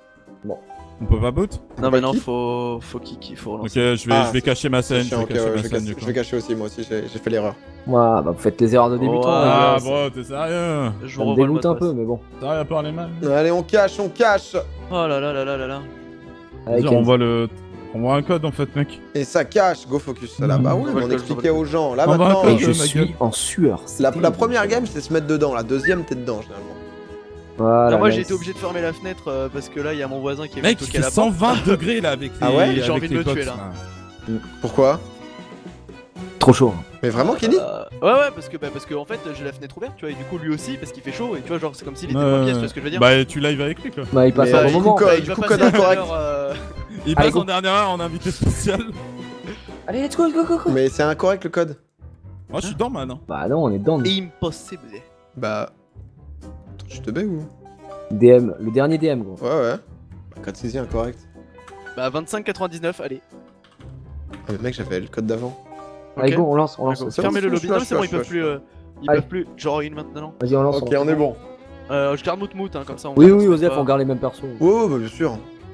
On peut pas boot? Non, Pas mais non, qui faut kick, faut Ok, relancer. je vais cacher ma scène. C'est Je vais chiant, ok, cacher ouais, ma je scène du coup. vais cacher aussi, moi aussi, j'ai fait l'erreur. Moi, bah, vous faites les erreurs de débutant. Oh, les Ah, gars, bon, t'es sérieux? Je ça vous me revois le dégoûte mot un de peu, passe. mais bon. Sérieux à parler mal? Allez, on cache, on cache. Oh là là là là là là. Avec Vas-y, on voit un code en fait, mec. Et ça cache, go focus. Là, bah oui, On va mais le on code, expliquait on va aux gens. Là, On va maintenant, le Et code. je ma suis gueule. en sueur. la première game, c'est se mettre dedans. La deuxième, t'es dedans, généralement. Voilà, Non, moi j'ai nice. été obligé de fermer la fenêtre parce que là il y a mon voisin qui est venu Mec, il toquer fait à la porte. 120 degrés là avec les. Ah ouais J'ai avec envie de les le tuer, box, là. Pourquoi? Trop chaud. Mais vraiment, Kenny? Ouais, parce que en fait j'ai la fenêtre ouverte, tu vois, et du coup lui aussi parce qu'il fait chaud et tu vois, genre c'est comme s'il était Ouais, pas pièce, ouais. tu vois ce que je veux dire. Bah, tu live avec lui quoi. Bah, il passe Mais, un du bon coup, moment. quoi, il du va coup, passer code tout à incorrect. l'heure, Il Allez, passe go. en dernière heure en invité spécial. Allez, let's go, go, go, go. Mais c'est incorrect le code. Moi, je suis dans man. Hein. Bah, non, on est dedans. Impossible. Bah. Attends, je te baie ou? DM, le dernier DM, gros. Ouais, ouais. Bah, code saisie incorrect. Bah 25,99, allez. Ah, mais mec, j'avais le code d'avant. Allez, Ok. go, on lance, on lance. D'accord. Fermez le je lobby. suis là, Non, je c'est bon, suis ils là, peuvent je suis plus. là. Ils Allez. peuvent plus. Genre in maintenant. Vas-y, on lance. Ok, on est bon. Je garde mout hein, comme ça. Oui, garde, oui, on se Osef, fait pas- on garde les mêmes persos. Ouais, bah bien sûr.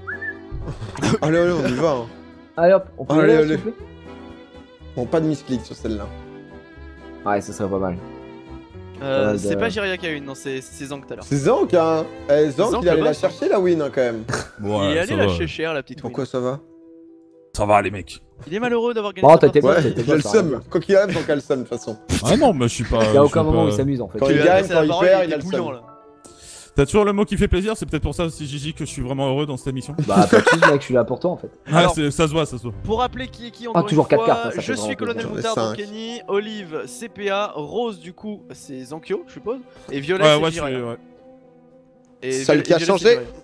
Allez, allez, on y va. Hein. Allez, hop, on peut y Allez, aller, allez. s'il vous plaît. Bon, pas de misclick sur celle-là. Ouais, ça serait pas mal. C'est pas Jiria qui a une, non, c'est Zank tout à l'heure. C'est Zank, hein. Eh, Zank, Zank, il allait le la boss, hein. chercher la win, hein, quand même. Il est Ouais, allé ça la va. cher la petite. Pourquoi ça va? Ça va, les mecs. Il est malheureux d'avoir gagné. Bon, sa t'as été partie. bon, Ouais, t'es j'ai le pas seum. Quoi qu'il arrive, Zank a le seum, de toute façon. Ah non, mais je suis pas. Il y a je aucun suis moment où pas- il s'amuse en fait. Quand Tu il lui as gagne, laissé quand la il parole, perd, était il a le bouillant, seum. là. T'as toujours le mot qui fait plaisir, c'est peut-être pour ça aussi, Gigi, que je suis vraiment heureux dans cette émission. Bah, pas de soucis, mec, je suis là pour toi en fait. Ah, Alors- ça se voit, ça se voit. Pour rappeler qui est qui, encore toujours une 4 fois, cartes, ça je fait suis vraiment Colonel plaisir. Moutard, J'en ai donc 5. Kenny, Olive, CPA, Rose du coup c'est Zankyo, je suppose, et Violet Ouais, c'est ouais, je Jiraya. suis. Ouais. Et Celle qui a Violet, changé. c'est Jiraya.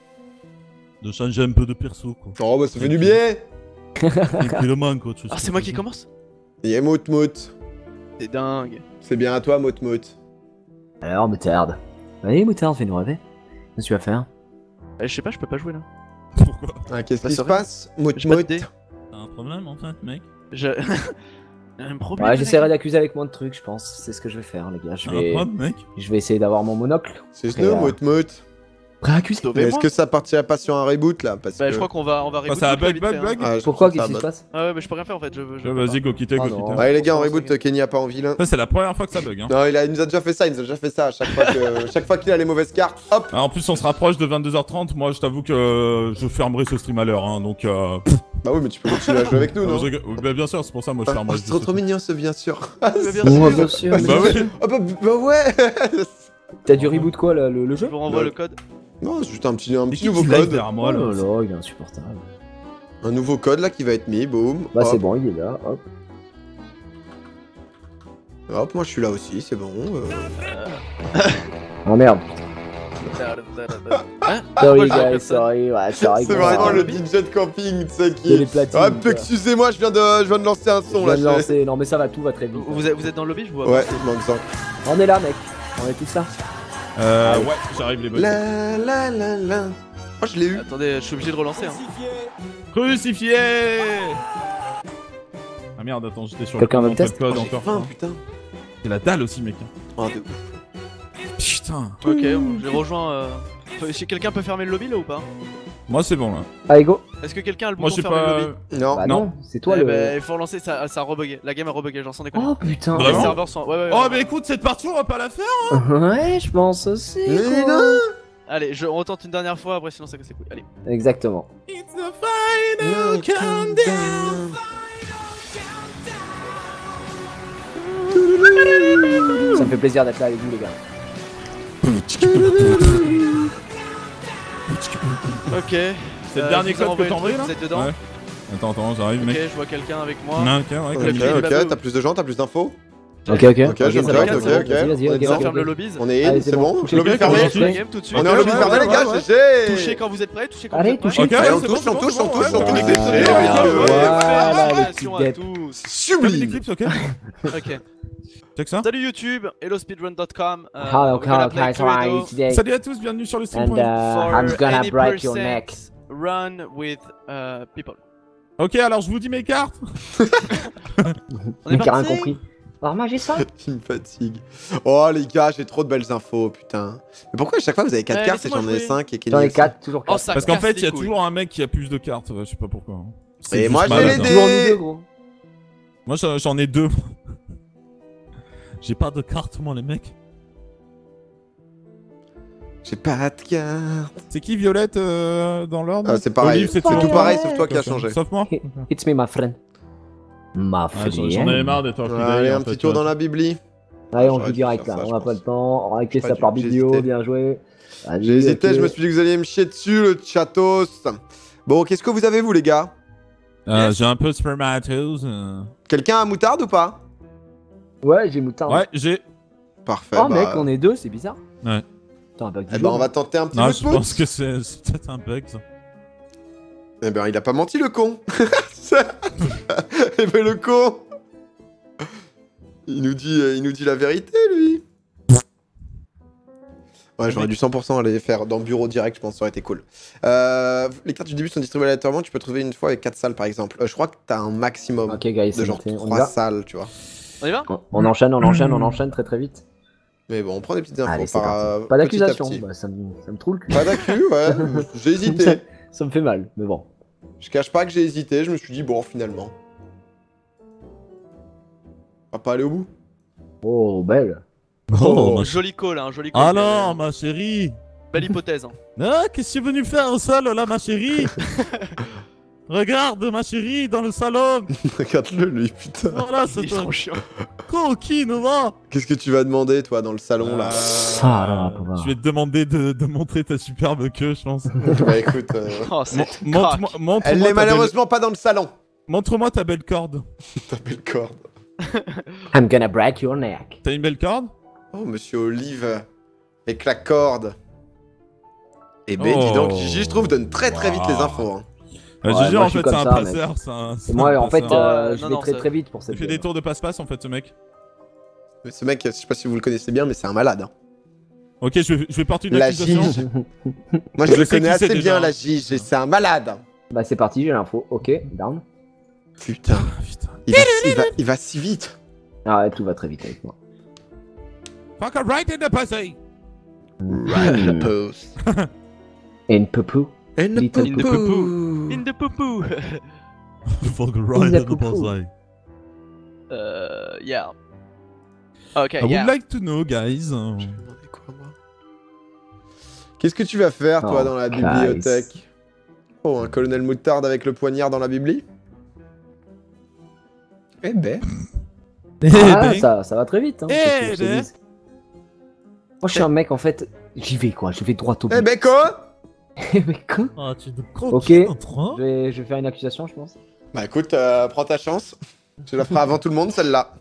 De changer un peu de perso, quoi. Oh, bah, ça fait du bien. Tranquillement, quoi. tu sais Ah, ce c'est que moi je qui veux commence. Et Mout Mout. C'est dingue. C'est bien à toi, Mout Mout. Alors, moutarde. Allez, moutarde, fais-nous rêver. Qu'est-ce que tu vas faire? Je sais pas, je peux pas jouer là. dire. Pourquoi? Ah, qu'est-ce Bah, qui se sorry. passe? Mout J'ai pas de Mout. dés. T'as un problème en fait, mec? Je... Un problème. Ouais, j'essaierai d'accuser avec moins de trucs, je pense. C'est ce que je vais faire, les gars. Mec. Je vais essayer d'avoir mon monocle. C'est Snow, Mout. Prêt à accuser. Mais est-ce que ça partirait pas sur un reboot là parce Bah, que... je crois qu'on va reboot. ça a très bug, vite fait, bug. Ah, je Pourquoi, trouve ça qu'est-ce qui se passe? Ah ouais, mais je peux rien faire en fait. Vas-y, go quitter, go Ah non. quitter. Ouais les gars, en reboot, Kenny a pas envie là. Ça, c'est la première fois que ça bug. Hein. Non, il nous a déjà fait ça, à chaque fois que chaque fois qu'il a les mauvaises cartes, hop. Ah, en plus, on se rapproche de 22h30. Moi, je t'avoue que je fermerai ce stream à l'heure. Hein, donc, Bah oui, mais tu peux continuer à jouer avec nous, non? bah, bien sûr, c'est pour ça, moi, je Ah, fermerai. c'est trop mignon ce bien sûr. Bien sûr. Bah oui. Ah bah ouais. T'as du reboot quoi, le Je jeu? vous renvoie le code. Non, c'est juste un petit Qui nouveau live code. derrière moi, Oh là. là là, il est insupportable. Un nouveau code là qui va être mis, boum. Bah, hop. c'est bon, il est là, hop. Hop, moi je suis là aussi, c'est bon. Oh merde. Hein? Sorry, Pourquoi je guys, sorry. Ouais, sorry. C'est vraiment le DJ de camping, tu sais, C'est qui... les platines, Ah, quoi. excusez-moi, je viens de lancer un son, Je là. viens de lancer. Non, mais ça va, tout va très vite. Vous êtes dans le lobby, je vois. Ouais, il manque ça. On est là, mec. On est tous là. Ouais, j'arrive les bonnes. La la la la. Oh, je l'ai eu. Attendez, je suis obligé de relancer. Hein. Crucifié. Ah merde, attends, j'étais sur Quelqu'un le veut le test code Oh, j'ai encore. faim, putain. C'est la dalle aussi, mec. Oh, de ouf. Putain. Ok, je les rejoins. Si quelqu'un peut fermer le lobby là ou pas? Moi, c'est bon là. Allez, go. Est-ce que quelqu'un a le Moi, bouton je sais fermer le pas. lobby? Non. Bah non. non, c'est toi Eh le. ben, il faut relancer, ça a rebugué. La game a rebugué, genre sans déconner. Oh putain. Vraiment Les serveurs sont. Ouais. Oh, mais écoute, cette partie, on va pas la faire. Ouais, je pense aussi. Mais quoi. non. Allez, on retente une dernière fois, après sinon ça casse les couilles. Allez. Exactement. It's the final countdown. Ça me fait plaisir d'être là avec vous, les gars. Ok. C'est le dernier code que t'envoies là? Vous êtes dedans? Ouais. Attends, j'arrive, Ok, mec. je vois quelqu'un avec moi. Non, ok, ouais, Ok, Camille. Ok, t'as plus de gens, t'as plus d'infos. Ok. Ok, je ça me va, bloque, ça ok, va. ok. Vas-y, On est ok, dedans. Ça ferme le lobby. On est in, Allez, c'est c'est bon. bon. Lobby Ok, fermé. on Touchez la game tout de suite. On est en lobby Ouais, fermé, ouais, les gars, ouais. GG. Touchez quand vous êtes prêts, touchez quand Allez, vous êtes prêts. touchez. Ok, Allez, ouais, on c'est touche, bon, on touche, c'est on bon, touche, ouais, on ouais, touche. ouais, C'est ouais, bon. Voilà, les Félicitations petits à dettes. tous. Termine Sublime. Eclipse, ok. Ok. Check ça. Salut YouTube, hellospeedrun.com. Hello, guys, how are you today? Salut à tous, bienvenue sur le stream. And I'm gonna break your neck. Run with people. Ok, alors je vous dis mes cartes. On est J'ai rien parti. compris. Alors moi j'ai ça. Il me fatigue. Oh les gars, j'ai trop de belles infos, putain. Mais pourquoi à chaque fois vous avez 4 Ouais, cartes et laissez-moi j'en ai jouer. 5 et Kenny J'en ai aussi 4, toujours Oh, 4. ça Parce qu'en casse fait, les il y a couilles. toujours un mec qui a plus de cartes. Je sais pas pourquoi. C'est Et juste moi, j'ai malade, les hein. dés. Toujours nous deux, gros. Moi j'en ai 2. J'ai pas de cartes, moi, les mecs. J'ai pas de cartes. C'est qui Violette dans l'ordre? Ah, c'est pareil, Olive, c'est toi. tout pareil sauf toi qui a changé. Sauf moi. It's me, my friend. Ma J'en avais marre d'être Allez, un petit tour dans la bibli. Allez, on J'aurais joue dû direct faire là, ça, on a je pas le pense. temps. On va régler Pas ça dû, par j'ai vidéo, hésité. bien joué. Vas-y, J'ai hésité, ok. je me suis dit que vous alliez me chier dessus, le chatos. Bon, qu'est-ce que vous avez, vous, les gars? J'ai un peu de spermatos. Quelqu'un a moutarde ou pas? Ouais, j'ai moutarde. Ouais, j'ai. Parfait. Oh mec, on est deux, c'est bizarre. Ouais. Attends, un bug Eh ben, on va tenter un petit Non, mout je pense que c'est peut-être un bug ça. Eh ben, il a pas menti, le con. Eh ben, le con. Il nous dit la vérité, lui. Ouais, j'aurais dû 100% aller faire dans le bureau direct, je pense, ça aurait été cool. Les cartes du début sont distribuées aléatoirement, tu peux trouver une fois avec 4 salles, par exemple. Je crois que t'as un maximum Ok, guys, de c'est genre noté. On y 3 va. salles, tu vois. On y va? On enchaîne, on enchaîne, on enchaîne très très vite. Mais bon, on prend des petites infos Allez, c'est par parti. Pas petit à d'accusation, petit. bah, ça me trouve le cul. Pas d'accu, ouais. J'ai hésité. Ça me fait mal, mais bon. Je cache pas que j'ai hésité, je me suis dit, bon, finalement. On va pas aller au bout. Oh, belle. Oh, ma Joli call, hein, joli call. Alors, ma chérie. Belle hypothèse. Hein. Ah, qu'est-ce que tu es venu faire au sol là, ma chérie? Regarde, ma chérie, dans le salon. Regarde-le, lui, putain. Voilà, c'est Ils sont chiants. coquine, va. Qu'est-ce que tu vas demander, toi, dans le salon, là Ça, alors, on va voir. Je vais te demander de montrer ta superbe queue, je pense. Bah écoute, Oh, c'est Montre-moi elle ta n'est malheureusement pas dans le salon. Montre-moi ta belle corde. Ta belle corde. I'm gonna break your neck. T'as une belle corde? Oh, monsieur Olive, avec la corde. Eh ben, Oh. dis donc, Gigi, je trouve, donne très très vite les Wow. infos. Hein. Bah, Ouais, Gigi, moi, en je suis fait, comme c'est un ça, passeur. C'est un Et moi, en fait, passeur. je non, vais non, très ça- très vite pour Il cette fait des tours de passe-passe, en fait, ce mec. Mais ce mec, je sais pas si vous le connaissez bien, mais c'est un malade. Hein. Ok, je vais porter une La accusation. Gige. Moi, je Je le sais connais qui c'est assez déjà. bien, la Gige, et c'est un malade. Bah, c'est parti, j'ai l'info. Ok, down. Putain. Putain. Il va si vite. Ah ouais, tout va très vite avec moi. Fucker right in the pussy. Right pose. And poupou. And the Little In the poo-poo. In the poupou. Fucker right in the pussy. Yeah. Ok, I yeah. would like to know, guys. Je vais demander quoi, moi? Qu'est-ce que tu vas faire, toi, Oh, dans la guys. bibliothèque? Oh, un colonel moutarde avec le poignard dans la bibli? Eh ben. Ah, ça va très vite. Hein, Eh qu'est-ce que je te ben. dise. Moi, je suis un mec, en fait, j'y vais, quoi. Je vais droit au but. Eh ben, quoi? Mais quoi Ah, tu te Ok. concentres. Je vais faire une accusation, je pense. Bah écoute, prends ta chance. Tu la feras avant tout le monde, celle-là.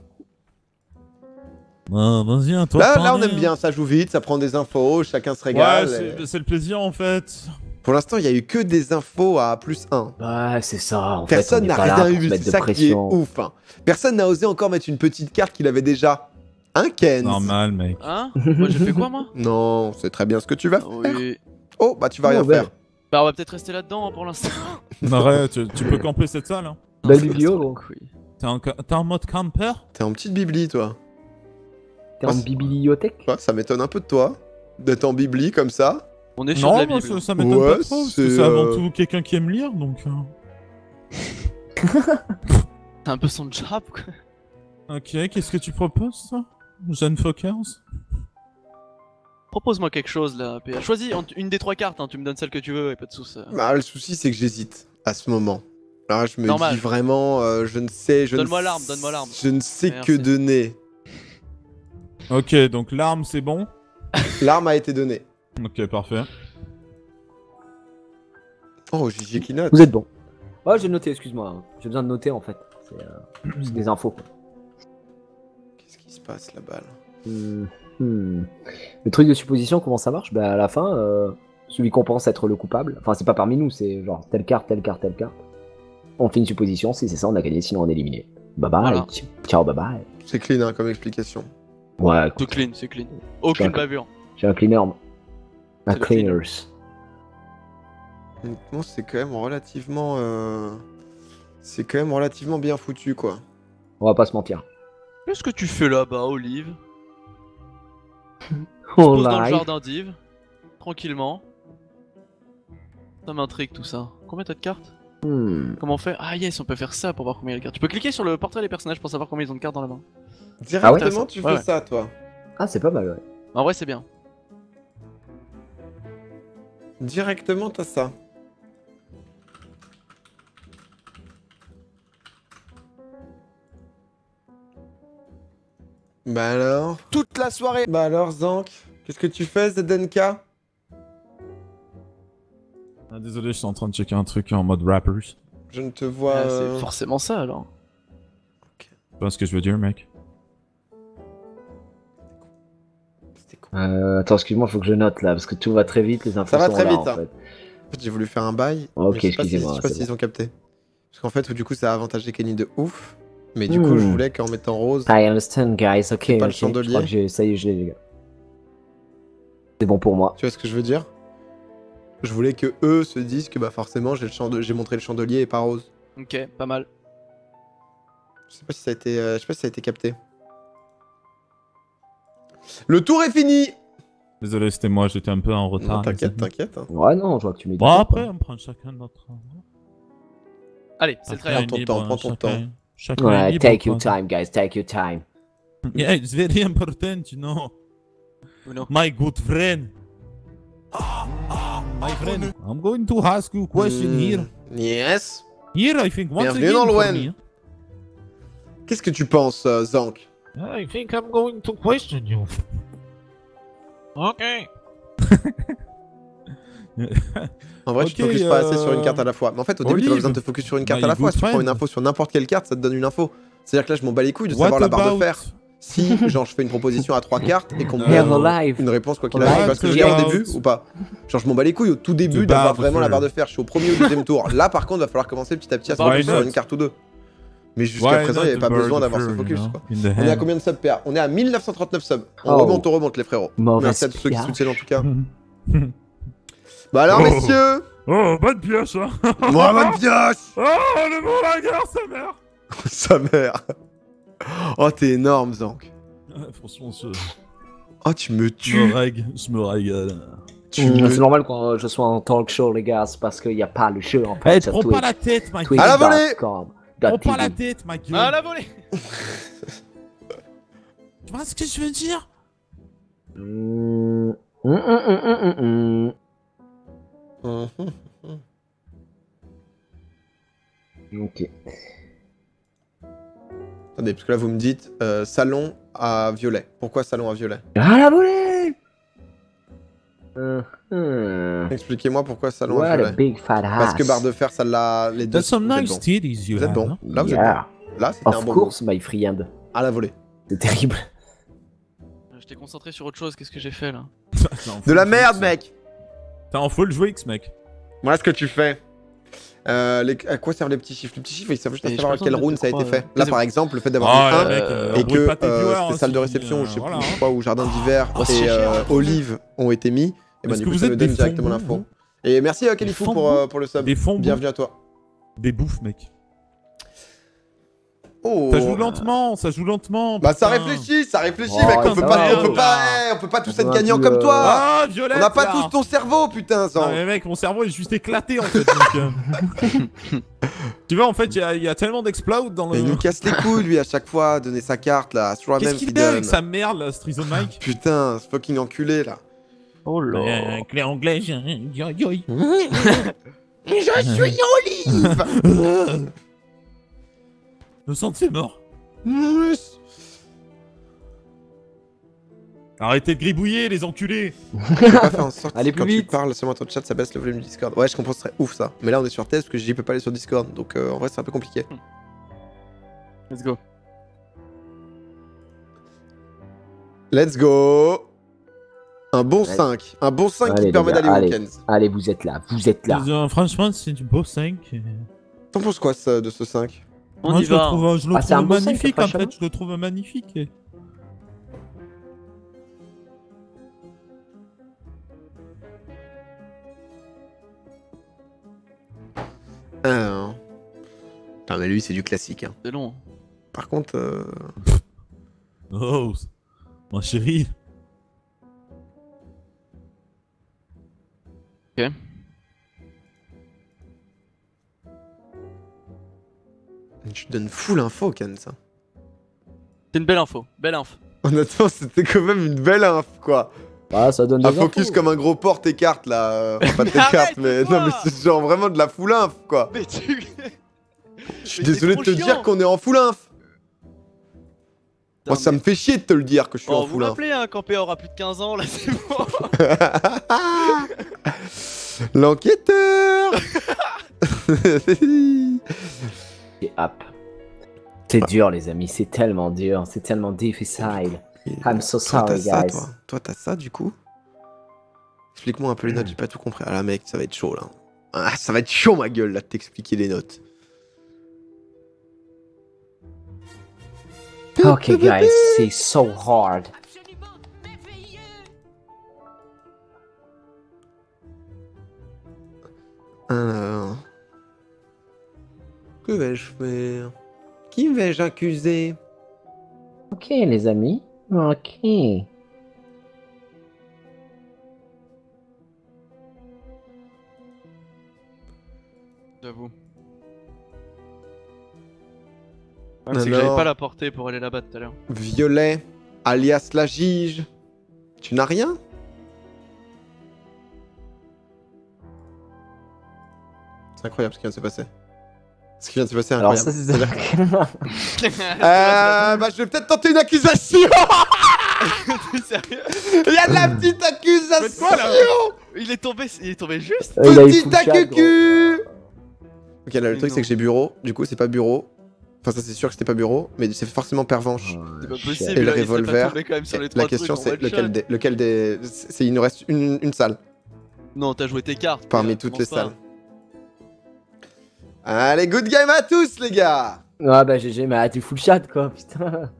Ah, vas-y, à toi. Là, on aime bien, ça joue vite, ça prend des infos, chacun se Ouais, régale. c'est le plaisir en fait. Pour l'instant, il y a eu que des infos à +1. Ouais, c'est ça. En Personne fait, n'a on est pas là rien pour se eu, mettre c'est de ça qui est pression. ouf. Hein. Personne n'a osé encore mettre une petite carte qu'il avait déjà. Un Ken. Normal, mec. Hein? Moi j'ai fait quoi moi? Non, c'est très bien ce que tu vas faire. Oui. Oh, bah tu vas rien Oh, belle. faire. Bah on va peut-être rester là-dedans hein, pour l'instant. Arrête, tu peux camper cette salle. Hein. Belle biblio, gros. T'es en mode camper? T'es en petite bibli, toi. T'es en bibliothèque? Ouais, ça m'étonne un peu de toi. D'être en bibli comme ça. On est sur de Non, la moi, Bible. ça m'étonne Ouais, pas trop, parce c'est, que c'est avant tout quelqu'un qui aime lire, donc... C'est un peu son job quoi. Ok, qu'est-ce que tu proposes, toi? Jeanne Fockers? Propose-moi quelque chose là, PA. Choisis une des trois cartes, hein. Tu me donnes celle que tu veux et pas de soucis. Bah, le souci, c'est que j'hésite à ce moment. Là, je me Normal. dis vraiment, je ne sais, Donne-moi l'arme, donne-moi l'arme. Je ne sais Merci. que donner. Ok, donc l'arme, c'est bon? L'arme a été donnée. Ok, parfait. Oh, Gigi qui note. Vous êtes bon. Ouais, j'ai noté, excuse-moi. Hein. J'ai besoin de noter en fait. C'est des infos. Qu'est-ce qui se passe là-bas là Le truc de supposition, comment ça marche? Bah à la fin, celui qu'on pense être le coupable, enfin c'est pas parmi nous, c'est genre telle carte, telle carte, telle carte. On fait une supposition, si c'est ça, on a gagné, sinon on est éliminé. Bye bye, Voilà. ciao, bye bye. C'est clean hein, comme explication. Ouais, C'est clean, c'est clean. Aucune D'accord. bavure. j'ai un cleaner. Un C'est le cleaners. Honnêtement, c'est quand même relativement... C'est quand même relativement bien foutu, quoi. On va pas se mentir. Qu'est-ce que tu fais là-bas, Olive? On Pose dans le arrive. jardin d'Yves. Tranquillement. Ça m'intrigue tout ça. Combien t'as de cartes? Comment on fait? Ah yes, on peut faire ça pour voir combien il y a de cartes. Tu peux cliquer sur le portrait des personnages pour savoir combien ils ont de cartes dans la main. Directement, tu fais Ouais, ouais. ça, toi. Ah, c'est pas mal, ouais. En vrai, c'est bien. Directement, t'as ça. Bah alors? Toute la soirée. Bah alors, Zank? Qu'est-ce que tu fais, Zdenka? Ah, désolé, je suis en train de checker un truc en mode rappers. Je ne te vois... Ah, c'est forcément ça alors. Tu vois ce que je veux dire, mec? C'était con. Attends, excuse-moi, faut que je note là, parce que tout va très vite, les infos Ça va sont très là, vite, en hein. fait. En fait, j'ai voulu faire un bail. Ok, mais je sais pas excusez-moi, Je sais pas c'est s'ils bon. ont capté. Parce qu'en fait, du coup, ça a avantagé Kenny de ouf. Mais du coup, je voulais qu'en mettant rose... I understand, guys, ok. pas le ok. chandelier. Je crois que ça y est, je l'ai, les gars. C'est bon pour moi. Tu vois ce que je veux dire? Je voulais que eux se disent que bah forcément j'ai montré le chandelier et pas rose. Ok, pas mal. Je sais pas si ça a été, je sais pas si ça a été capté. Le tour est fini. Désolé, c'était moi, j'étais un peu en retard. Non, t'inquiète, les amis. t'inquiète. Hein. Ouais, non, je vois que tu mets Bon, après, on prend chacun notre... Allez, c'est le Après, trailer. ton libre, temps, prends ton chacun- temps. Chacun est Ouais, libre, take quoi. your time, guys, take your time. Yeah, it's very important, you know. Ou non. My good friend. My friend. I'm going to ask you a question here. Yes. Here, I think once Bienvenue again dans le for Wen. me. Qu'est-ce que tu penses, Zank? I think I'm going to question you. Okay. En vrai, tu te Ok, focuses pas assez sur une carte à la fois. Mais en fait, au début, tu as Olive. besoin de te focus sur une carte My à la fois. good Si tu prends friend. une info sur n'importe quelle carte, ça te donne une info. C'est-à-dire que là, je m'en bats les couilles de What savoir la barre de about- fer. Si, genre, je fais une proposition à 3 cartes et qu'on me Hey, I'm donne alive. une réponse quoi qu'il What arrive. Tu vois ce que je veux dire au about- début ou pas? Genre, je m'en bats les couilles au tout début The d'avoir barre de vraiment la fer. barre de fer. Je suis au premier ou deuxième tour. Là, par contre, va falloir commencer petit à petit à se Why focus sur not? une carte ou deux. Mais jusqu'à Why présent, il not n'y avait the pas bird besoin of d'avoir ce fur, focus. you know, Quoi. in the On est à hand. combien de subs, PA? On est à 1939 subs. On Oh. remonte les frérots. Mauvaise Merci à tous ceux qui pioche. soutiennent en tout cas. Bah alors, Oh. messieurs, Oh, bonne pioche, hein. moi, bonne pioche. Oh, le bon vainqueur, sa mère. Sa mère. Oh, t'es énorme, Zank. Franchement, Oh, tu me je tues. je me régale. Tu me... C'est normal quand je sois en talk show, les gars, c'est parce qu'il n'y a pas le jeu en fait. Eh, sur prends pas Twitch. la tête, ma Twitch. À la volée. Prends pas la tête, ma gueule. Ah la volée. Tu vois ce que je veux dire? Ok. Attendez, parce que là, vous me dites salon à violet. Pourquoi salon à violet? Ah la volée. Expliquez-moi pourquoi salon à What a violet. big fat ass. Parce que barre de fer, ça l'a... Les deux. That's some Vous êtes nice bon. titties you Vous êtes have, bon. hein? Là, vous êtes Yeah. bon. Là, c'était un Of bon course, my friend. mot. À la volée. C'est terrible. J'étais concentré sur autre chose, qu'est-ce que j'ai fait là? De la merde, mec. T'as faut le jouer X, mec. Voilà ce que tu fais. À quoi servent les petits chiffres? Les petits chiffres, ils servent juste à Et savoir à j'ai pas quel besoin de round ça a été trois, fait. Là, c'est par bon. exemple, le fait d'avoir mis 1 mec, et embrouille que pas tes viewers, c'était hein, salle de si, réception, je sais voilà, plus hein. quoi, ou jardin d'hiver, Oh, c'est et cher. olives ont été mis. Et ben Est-ce du que coup, vous ça êtes me des donne directement fonds l'info. bons, Et merci Kalifou fonds pour le sub. Des fonds Bienvenue à toi. Des bouffes, mec. Oh. Ça joue lentement, ça joue lentement. Bah ça putain. réfléchit, Oh, mec. On ça peut va, pas, ça va. on peut pas tous Ça être va, gagnants tu, comme toi. Ah, Violette, On n'a pas là. tous ton cerveau, putain, Non, Zan. mais mec, mon cerveau est juste éclaté en fait. Donc, tu vois, en fait, il y a tellement d'explodes dans le. Mais il nous casse les couilles, lui, à chaque fois, donner sa carte, là. C'est toujours la Qu'est-ce même qu'il qu'il fait donne. avec sa merde, là, Streezone Mike? Putain, ce fucking enculé, là. Oh là. Claire anglais, yo. Je suis Olive. Le sang c'est mort. Arrêtez de gribouiller, les enculés. Je peux pas faire en sorte Allez, que quand plus tu vite. parles seulement ton chat, ça baisse le volume du Discord. Ouais, je comprends, ce serait ouf ça. Mais là, on est sur test parce que j'y peux pas aller sur Discord. Donc en vrai, c'est un peu compliqué. Let's go. Let's go. Un bon Ouais. 5. Un bon 5 Allez, qui permet les gars, d'aller au allez. week-end. Allez, vous êtes là, vous êtes là. Franchement, c'est du beau 5. T'en penses quoi de ce 5? On Moi, y je le va. trouve, je le Ah, c'est un trouve beau 5, magnifique en franchement. fait. Je le trouve magnifique. Putain, mais lui, c'est du classique. Hein. C'est long. Par contre, Oh, ma chérie. tu donnes full info, Ken, ça. C'est une belle info. Belle info. Honnêtement, c'était quand même une belle inf, quoi. Ah, ça donne Un des focus infos. comme un gros porte tes cartes, là. Enfin, pas tes Arrête, cartes, mais... toi. Non, mais c'est genre vraiment de la full inf, quoi. Mais tu. Je suis Mais désolé c'est de te trop dire chiant. qu'on est en full inf. Moi, ça me fait chier de te le dire que je suis Oh, en vous full inf. m'appelez, hein, quand PA aura plus de 15 ans, là, c'est bon. L'enquêteur. Et hop. C'est dur, les amis, c'est tellement dur, c'est tellement difficile. I'm so Toi, t'as sorry, ça, guys. toi, t'as ça, du coup. Explique-moi un peu les notes, j'ai pas tout compris. Ah là, mec, ça va être chaud, là. Ah, ça va être chaud, ma gueule, là, de t'expliquer les notes. Ok, guys, c'est so hard. Alors... Que vais-je faire? Qui vais-je accuser? Ok, les amis. Ok. J'avoue. C'est que j'avais Alors, pas la portée pour aller là-bas tout à l'heure. Violet, alias la Gige. Tu n'as rien? C'est incroyable ce qui vient de se passer. Ce qui vient de se passer est Alors incroyable. ça, c'est... Bah, je vais peut-être tenter une accusation. T'es sérieux? Il y a de la petite accusation. Faites quoi, là? Il est tombé juste. Il a eu Petite full chat, accucu. Ok, là, le Mais truc, non. c'est que j'ai bureau. Du coup, c'est pas bureau. Enfin, ça, c'est sûr que c'était pas bureau. Mais c'est forcément pervenche. C'est pas shit. possible. Et le là, il serait pas revolver. tombé quand même sur les La trois question, trucs en c'est one shot. lequel des. Il nous reste une salle Non, t'as joué tes cartes. parmi là, toutes les commence salles. Allez, good game à tous, les gars. Ah bah GG, mais t'es full chat quoi, putain.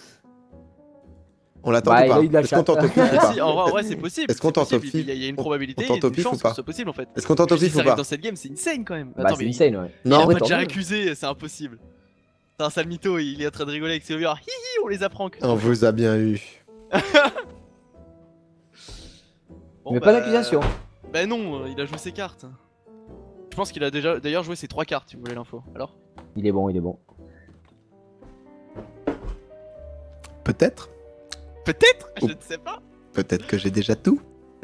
On l'attend Ouais, ou il a eu de pas? la Est-ce qu'on tente au chatte. pif ou pas. pas? Si, en vrai, c'est possible. Est-ce qu'on c'est tente au possible, pif? Il y a une On probabilité, tente au une pif ou chance pas? que ce soit possible en fait. Est-ce qu'on tente au Si pif ça ou arrive pas? dans cette game, c'est insane quand même. Bah Attends, c'est mais insane, ouais. il Non, a pas tant déjà mieux. accusé, c'est impossible. C'est un sale mytho, il est en train de rigoler avec ses viewers. Hihi, on les apprend. On vous a bien eu. Bon, Mais pas d'accusation. Bah non, il a joué ses cartes. Je pense qu'il a déjà d'ailleurs joué ses 3 cartes, si vous voulez l'info. Alors Il est bon, il est bon. Peut-être. peut-être, Oh. je ne sais pas. Peut-être que j'ai déjà tout.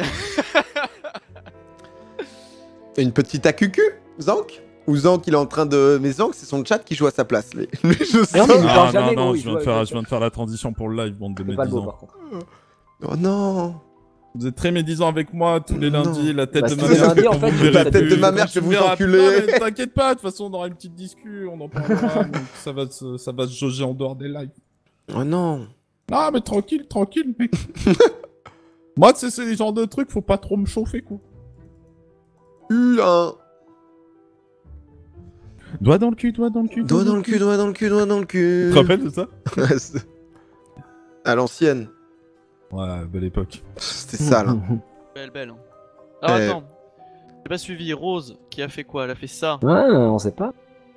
Une petite AQQ, Zank? Ou Zank il est en train de... Mais Zank c'est son chat qui joue à sa place. Lui, je Non, sais. mais il Ah parle non, jamais, non, gros, je viens de faire la transition pour le live, bande de C'est pas le beau médisants. par contre. Oh non. Vous êtes très médisants avec moi tous les Non. lundis, la tête Bah, de tous ma les mère. lundis, en quand fait, vous je- me verrez la tête de plus. ma mère, Quand je vais tu vous me verras- enculer. Non, mais t'inquiète pas, de toute façon on aura une petite discussion, on en parlera, donc ça va se jauger en dehors des lives. Oh non. Non mais tranquille, tranquille mec. Moi tu sais, c'est les genres de trucs, faut pas trop me chauffer quoi. Un. Doigt dans le cul, doigt dans le cul. Doigt dans le cul, doigt dans le cul, doigt dans le cul. Tu te rappelles de ça? À l'ancienne. Ouais, belle époque. C'était ça là. Belle. Hein. Alors Eh. attends, j'ai pas suivi Rose qui a fait quoi? Elle a fait ça. Ouais, on sait pas.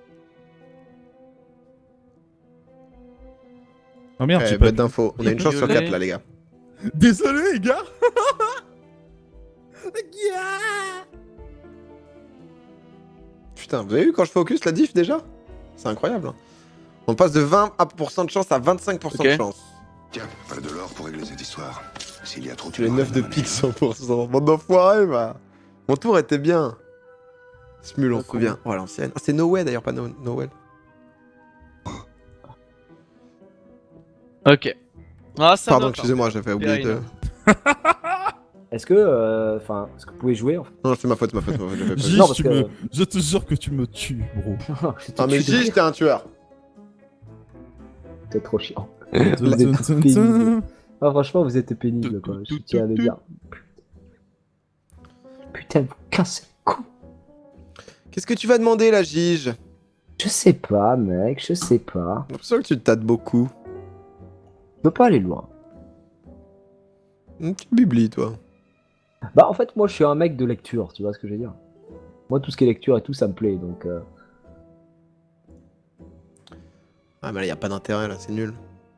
Oh merde, j'ai Bête pas... d'info. On a une chance sur 4 là les gars. Désolé les gars. Putain, vous avez vu quand je focus la diff déjà? C'est incroyable. Hein. On passe de 20% de chance à 25% de Ok. chance. Tiens, pas de l'or pour régler cette histoire. S'il y a trop Tu es 9 de pique 100%. Bande d'enfoirés, bah. Mon tour était bien. Smule, on se souvient. Oh, l'ancienne. Oh, c'est No Way d'ailleurs, pas Noël. Ok. Ah ça Pardon, note, hein. excusez-moi, j'avais oublié de. Est-ce que, est-ce que vous pouvez jouer en fait? Non, c'est ma faute, j'avais pas vu. Gigi, Non, parce tu que- me... je te jure que tu me tues, bro. Je te Ah, mais tue de Gigi, rire. t'es un tueur. C'est trop chiant. Vous êtes tous pénibles. Ah, franchement, vous êtes pénibles quoi. Je tiens à le dire. Putain, vous cassez le cou. Qu'est-ce que tu vas demander là, Gige? Je sais pas, mec, je sais pas. J'ai l'impression que tu te tâtes beaucoup. Je peux pas aller loin. Une petite bibli, toi. Bah, en fait, moi, je suis un mec de lecture, tu vois ce que je veux dire? Moi, tout ce qui est lecture et tout, ça me plaît, donc... Ah, mais là, y a pas d'intérêt là, c'est nul.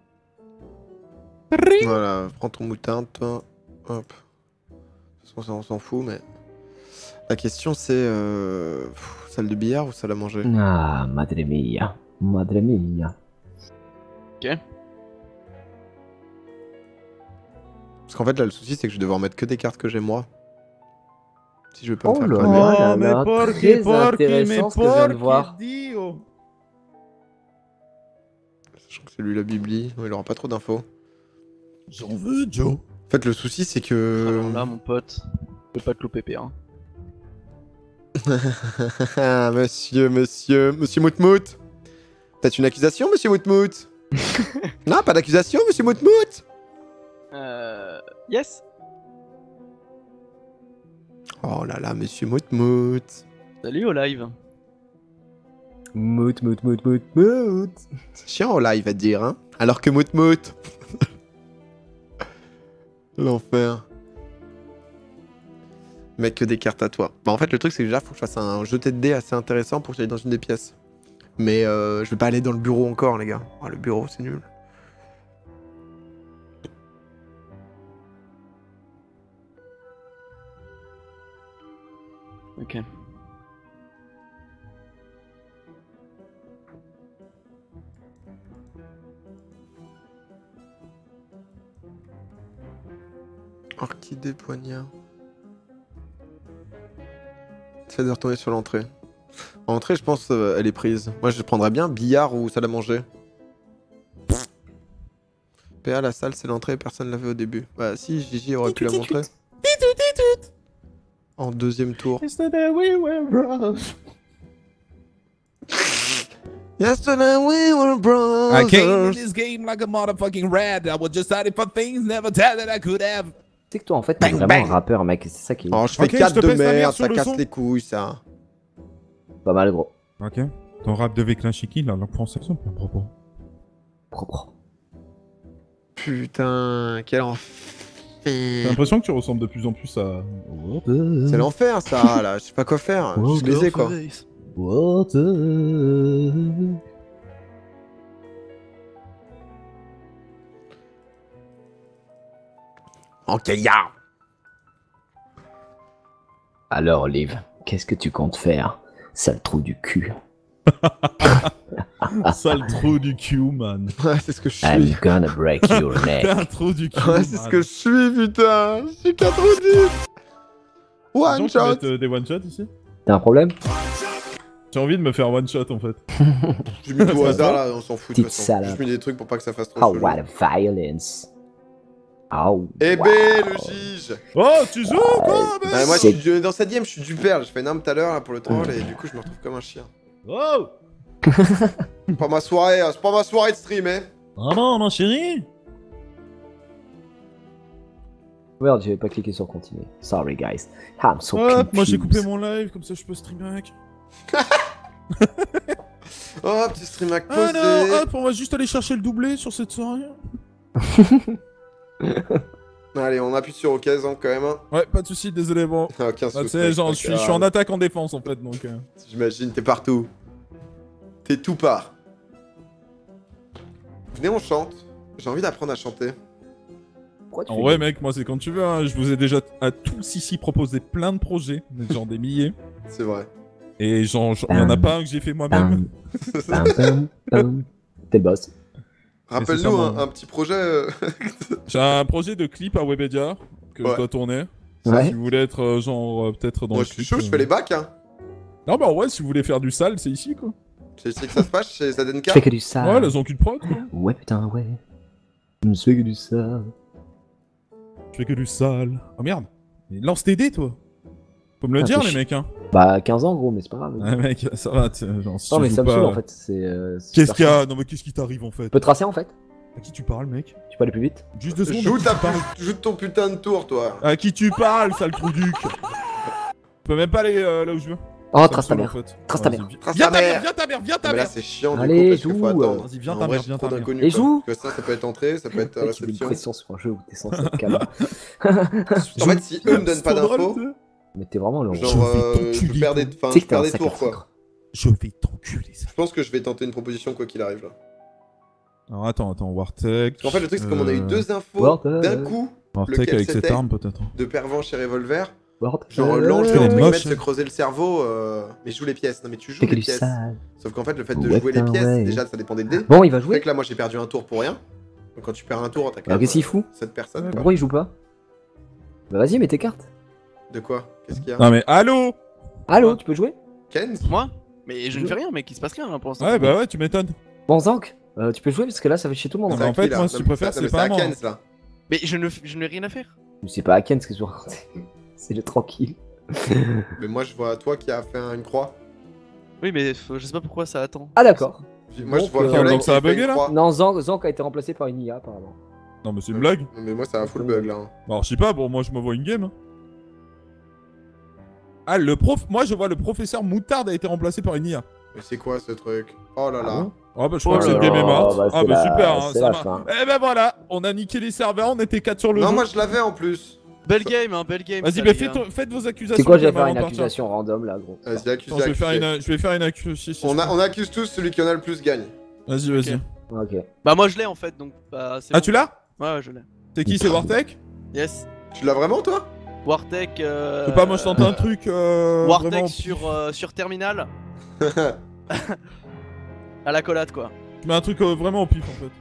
Voilà, prends ton moutarde, toi. Hop. De toute façon, ça, on s'en fout, mais. La question, c'est. Salle de billard ou salle à manger? Ah, madre mia. Madre mia. Parce qu'en fait, là, le souci, c'est que je vais devoir mettre que des cartes que j'ai moi. Si je veux pas Oh me faire là cramer. là. Très intéressant ce que je viens de voir. Sachant que c'est lui la bibli, il aura pas trop d'infos. J'en veux, Joe. En fait, le souci, c'est que. Alors là, mon pote, je peux pas te louper P1. Ah, monsieur Moutmout. Peut-être une accusation, monsieur Moutmout? Non, pas d'accusation, monsieur Moutmout. Yes. Oh là là, monsieur Moutmout. Salut au live. Mout. C'est chiant au live à dire, hein. Alors que Moutmout. L'enfer. Mec, que des cartes à toi. Bah en fait, le truc, c'est que déjà, faut que je fasse un jeté de dés assez intéressant pour que j'aille dans une des pièces. Mais je vais pas aller dans le bureau encore, les gars. Oh, le bureau, c'est nul. Ok. Orchidée poignard. Ça de retourner sur l'entrée. Entrée, je pense, elle est prise. Moi, je prendrais bien billard ou salle à manger. PA, la salle, c'est l'entrée, personne l'avait au début. Bah si, Gigi aurait pu la montrer. En deuxième tour. Yesterday we were brothers. I came in this game like a motherfucking rat. I was just starting for things never thought that I could have. Tu sais que toi, en fait, t'es Bang, vraiment bang. un rappeur, mec. C'est ça qui est Oh, je fais Ok, 4 je te de pèse la merde merde, sur ça le casse son. les couilles, ça. pas mal, gros. Ok. Ton rap de Véclin-Chiki, là, langue française, c'est pas propos. Propre. Putain, quel J'ai enfer. l'impression que tu ressembles de plus en plus à... C'est l'enfer, ça, là. Je sais pas quoi faire. Je suis lésé, quoi. Ok, ya. Alors, Liv, qu'est-ce que tu comptes faire, sale trou du cul? Sale trou du cul, man. Ouais, c'est ce que je I'm suis. gonna break your neck. T'es un trou du cul. Ouais, c'est ce que je suis, putain. Je suis qu'un trou du... One shot. Des one shot ici. T'as un problème? J'ai envie de me faire one shot en fait. J'ai mis tout au hasard là, on s'en fout de toute Petite façon. salope. J'ai mis des trucs pour pas que ça fasse trop Oh, chelou. what a violence. Oh, Eh wow. ben, le juge. Oh, tu joues quoi, mec? Ouais, moi, C'est- dans cette game, je suis du père. J'ai fait une arme tout à l'heure là, pour le troll et du coup, je me retrouve comme un chien. Oh. C'est pas ma soirée, hein, c'est pas ma soirée de stream, hein. Ah non, mon chéri. Merde, j'avais pas cliqué sur continuer. Sorry, guys. I'm so Hop, moi j'ai confused. coupé mon live, comme ça je peux streamer avec. Oh, petit stream à Ah posé. non, hop, on va juste aller chercher le doublé sur cette soirée. Allez, on appuie sur OK, hein, quand même. Hein. Ouais, pas de soucis, désolé, bon. Ah, aucun Bah, tu souci. sais, genre, je suis en attaque en défense en fait, donc. J'imagine, t'es partout. T'es tout part. Venez, on chante. J'ai envie d'apprendre à chanter. Pourquoi tu En fais vrai, des- mec, moi c'est quand tu veux, hein. Je vous ai déjà à tous ici proposé plein de projets, genre des milliers. C'est vrai. Et genre, il y en a pas un que j'ai fait moi-même. Bam, bam, bam, bam. T'es le boss. Rappelle-nous sûrement- un petit projet. J'ai un projet de clip à Webedia que Ouais. je dois tourner. Ouais. Si vous voulez être genre peut-être dans Moi, le je suis clip. chaud, je fais les bacs, hein. Non, bah ouais, si vous voulez faire du sale, c'est ici quoi. C'est ici que ça se passe chez Zadenka. Je fais que du sale. Ouais, les enculs de prod quoi. Ouais, putain, ouais. Je fais que du sale. Je fais que du sale. Oh merde. Mais lance tes dés toi. Faut me le Ah, dire fais les chier. mecs hein. Bah, 15 ans, gros, mais c'est pas grave. Ouais mec, ça va, genre si Non, tu mais joues ça me pas, saoule en fait. C'est. Qu'est-ce super qu'il y chiant. a? Non mais qu'est-ce qui t'arrive en fait? Tu peux tracer en fait? À qui tu parles mec? Tu peux aller plus vite? Juste 2 secondes. Joue, à qui tu parles joue ton putain de tour, toi. À qui tu parles, sale trou duc? Je peux même pas aller là où je veux. Oh, Ça me trace ta saoule, en mère. fait. Trace ta Vas-y, mère. viens- Trace Viens ta ta mère, mère. viens ta mère, viens ta Mais là, mère. c'est chiant Allez, du coup parce qu'il joue. faut attendre. Vas-y, viens En ta vrai, mère, j'ai viens trop ta mère. d'inconnus, Et quoi. joue. Parce que ça peut être entrée, ça peut être Ouais, tu mets une réception. pression sur un jeu où t'es censé être calme. En fait, si eux me donnent pas d'infos, Mais t'es vraiment le. genre, Je vais je t'enculer, perds des, toi. enfin, Tu sais je que t'es un perds des sacré tours, quoi. foutre. Je vais t'enculer ça. Je pense que je vais tenter une proposition quoi qu'il arrive là. Alors attends, Wartech. Parce qu'en fait, le truc, c'est comme on a eu deux infos Wartech. d'un coup Wartech lequel avec cette c'était arme peut-être. de Pervenche et Revolver. Word. Genre, l'enjeu, Elle est entre guillemets, de moche. se creuser le cerveau. Mais je joue les pièces. Non, mais tu joues Fais que les du pièces. sale. Sauf qu'en fait, le fait de Ouais, jouer les putain, pièces, ouais. déjà, ça dépend des dés. Bon, il va C'est jouer. que là, moi, j'ai perdu un tour pour rien. Donc, quand tu perds un tour, t'as quand Alors, même qu'est-ce qu'il fout 7 personnes. quoi. Pourquoi il joue pas? Bah, vas-y, mets tes cartes. De quoi? Qu'est-ce qu'il y a? Non mais allô. Allô, tu peux jouer? Ken? Moi? Mais je ne fais rien, mec, il se passe rien là pour l'instant. Ouais bah ouais, tu m'étonnes. Bon, Zank, tu peux jouer parce que là, ça fait chier tout le monde. Non, C'est mais à en fait, qui, là moi, si Non, tu mais préfères, ça- c'est mais pas à moi. Ken's, là. Mais je n'ai rien à faire. C'est pas à Ken ce que tu dois raconter. C'est le tranquille. Mais moi, je vois toi qui a fait une croix. Oui, mais je sais pas pourquoi ça attend. Ah, d'accord. Moi, je Donc, vois donc Violet ça qui a fait bugué, une là croix. Non, Zank a été remplacé par une IA, apparemment. Non mais c'est une blague. Mais moi, ça a full bug là. hein. Alors je sais pas, bon moi je me vois une game. hein. Ah le prof, moi je vois le professeur Moutarde a été remplacé par une IA. Mais c'est quoi ce truc? Oh là Ah là. bon Ah bah je crois Oh que là cette game là, est morte. bah, Ah c'est bah la- super, hein, c'est ça la va. fin. Eh ben voilà, on a niqué les serveurs, on était 4 sur le Non, jeu. moi, je l'avais en plus. Belle game, hein, belle game. Vas-y, ça, bah les gars. faites vos accusations. C'est quoi, j'allais comme faire avant une de partir. accusation random là, gros. Vas-y, accuse, Attends, je vais faire une accusation. On accuse tous celui qui en a le plus gagne. Vas-y, vas-y. Ok. Ok. Bah, moi je l'ai en fait, donc. Bah, c'est Ah bon. tu l'as? Ouais, ouais, je l'ai. C'est qui? C'est Wartech? Yes. Tu l'as vraiment, toi? Wartech. Je sais pas, moi je tente un truc Wartech vraiment... sur Terminal. À la collade, quoi. Je mets un truc vraiment au pif en fait.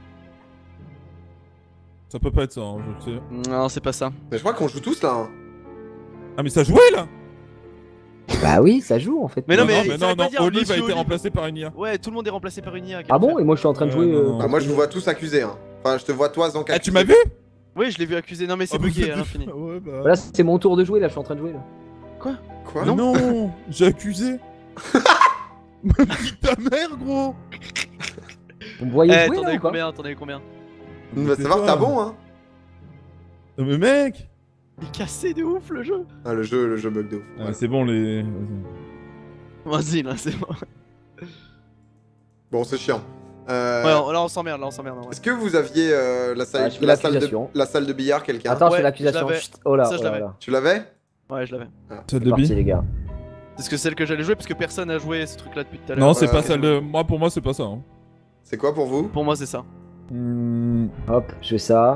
Ça peut pas être ça, hein, je le sais. Non, c'est pas ça. Mais je crois qu'on joue tous là. hein. Ah mais ça jouait là. Bah oui, ça joue en fait. Mais non, mais ça non, veut pas non, dire Olive a Monsieur été Olive. remplacé par une IA. Ouais, tout le monde est remplacé par une IA. Ah bon? Et moi je suis en train de jouer. non. Bah, moi, je vous vois tous accusés. Hein. Enfin, je te vois toi, Zank. Ah tu accusé. m'as vu? Oui, je l'ai vu accusé. Non, mais c'est Ah, bah, bugué c'est- à l'infini. Ouais bah... Voilà, c'est mon tour de jouer là, je suis en train de jouer là. Quoi? Mais non, j'ai accusé. Nique ta mère gros. Vous me voyez Eh, jouer t'en là as ou eu pas? combien? T'en as eu combien? On va savoir que t'as bon, hein. Non, mais mec. Il est cassé de ouf le jeu. Ah, le jeu bug de ouf. Ah, Ouais. c'est bon les... Vas-y, là, c'est bon. Bon, c'est chiant. Ouais, là on s'emmerde, là on s'emmerde. Ouais. Est-ce que vous aviez la salle, Ouais, je fais la salle l'accusation. la salle de billard, quelqu'un? Attends, je Ouais, fais l'accusation. je l'avais. Chut. Oh là, Ça, je oh là l'avais. là. Tu l'avais? Ouais, je l'avais. Celle C'est de parti bi. les gars. Parce que c'est celle que j'allais jouer, parce que personne a joué ce truc là depuis tout à l'heure. Non, c'est pas ok. celle de... Moi, pour moi, c'est pas ça. Hein. C'est quoi pour vous? Pour moi, c'est ça. Hmm, Hop, je fais ça.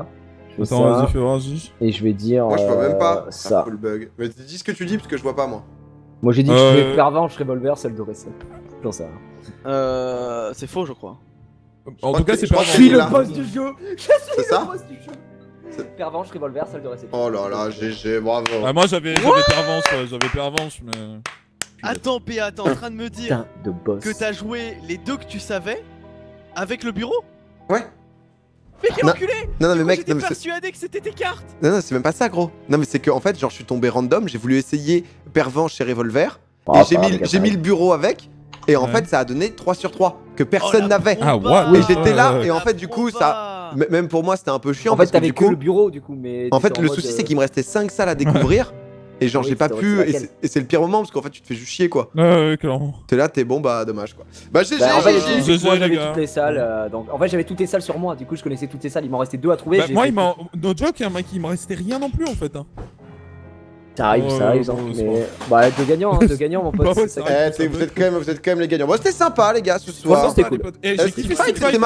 Je fais Attends, ça, vas-y, fais voir, vas-y. et je vais dire Moi, je vois même pas. ça. Full bug. Mais dis ce que tu dis, parce que je vois pas, moi. Moi j'ai dit que je fais pervenche, revolver, celle de recette. J'en sais rien. C'est faux, je crois. En tout cas, c'est je crois pas que Je suis c'est le là. boss du jeu. Je suis C'est ça le boss du jeu. Pervenche, revolver, celle de recette. Oh là là, GG, bravo. Ah, moi j'avais pervenche, ouais, j'avais pervenche, mais. Attends, PA, t'es en train de me dire Putain de boss. que t'as joué les deux que tu savais avec le bureau? Ouais. Mais quel Non. enculé! Non, non, Du mais coup, mec, j'étais non, mais c'est- persuadé que c'était tes cartes! non, c'est même pas ça, gros. Non, mais c'est que en fait, genre, je suis tombé random, j'ai voulu essayer pervenche et revolver, Oh, et pas j'ai mis le bureau avec, et en Ouais. fait, ça a donné 3 sur 3 que personne Oh, la n'avait. Ah, proba. ouais, Et j'étais là, ouais. et en fait, du coup, ça. Même pour moi, c'était un peu chiant En fait, parce que t'avais du que coup. le bureau du coup, mais. En fait, t'étais le mode, souci, c'est qu'il me restait 5 salles à découvrir. Et genre, Oui, j'ai pas c'était pu. laquelle Et c'est le pire moment parce qu'en fait, tu te fais juste chier quoi. Ouais, clairement. T'es là, t'es bon, bah dommage quoi. Bah, GG, Bah, en fait, GG. le truc, c'est que GG, moi les j'avais gars. toutes les salles, donc en fait j'avais toutes les salles sur moi, du coup je connaissais toutes les salles, il m'en restait 2 à trouver. Bah, j'ai moi, fait il m'a. No joke, hein, mec, il me restait rien non plus en fait. Hein. Ça arrive, Ouais, ça arrive, ouais, hein, c'est mais. Bah, deux gagnants, hein, deux gagnants, mon pote. Bah ouais, c'est ça ça Eh, vous êtes quand même les gagnants. Bon, c'était sympa, les gars, ce soir. c'était Ah, cool. les potes. Eh, Street j'ai kiffé Fight, Street Fight. c'était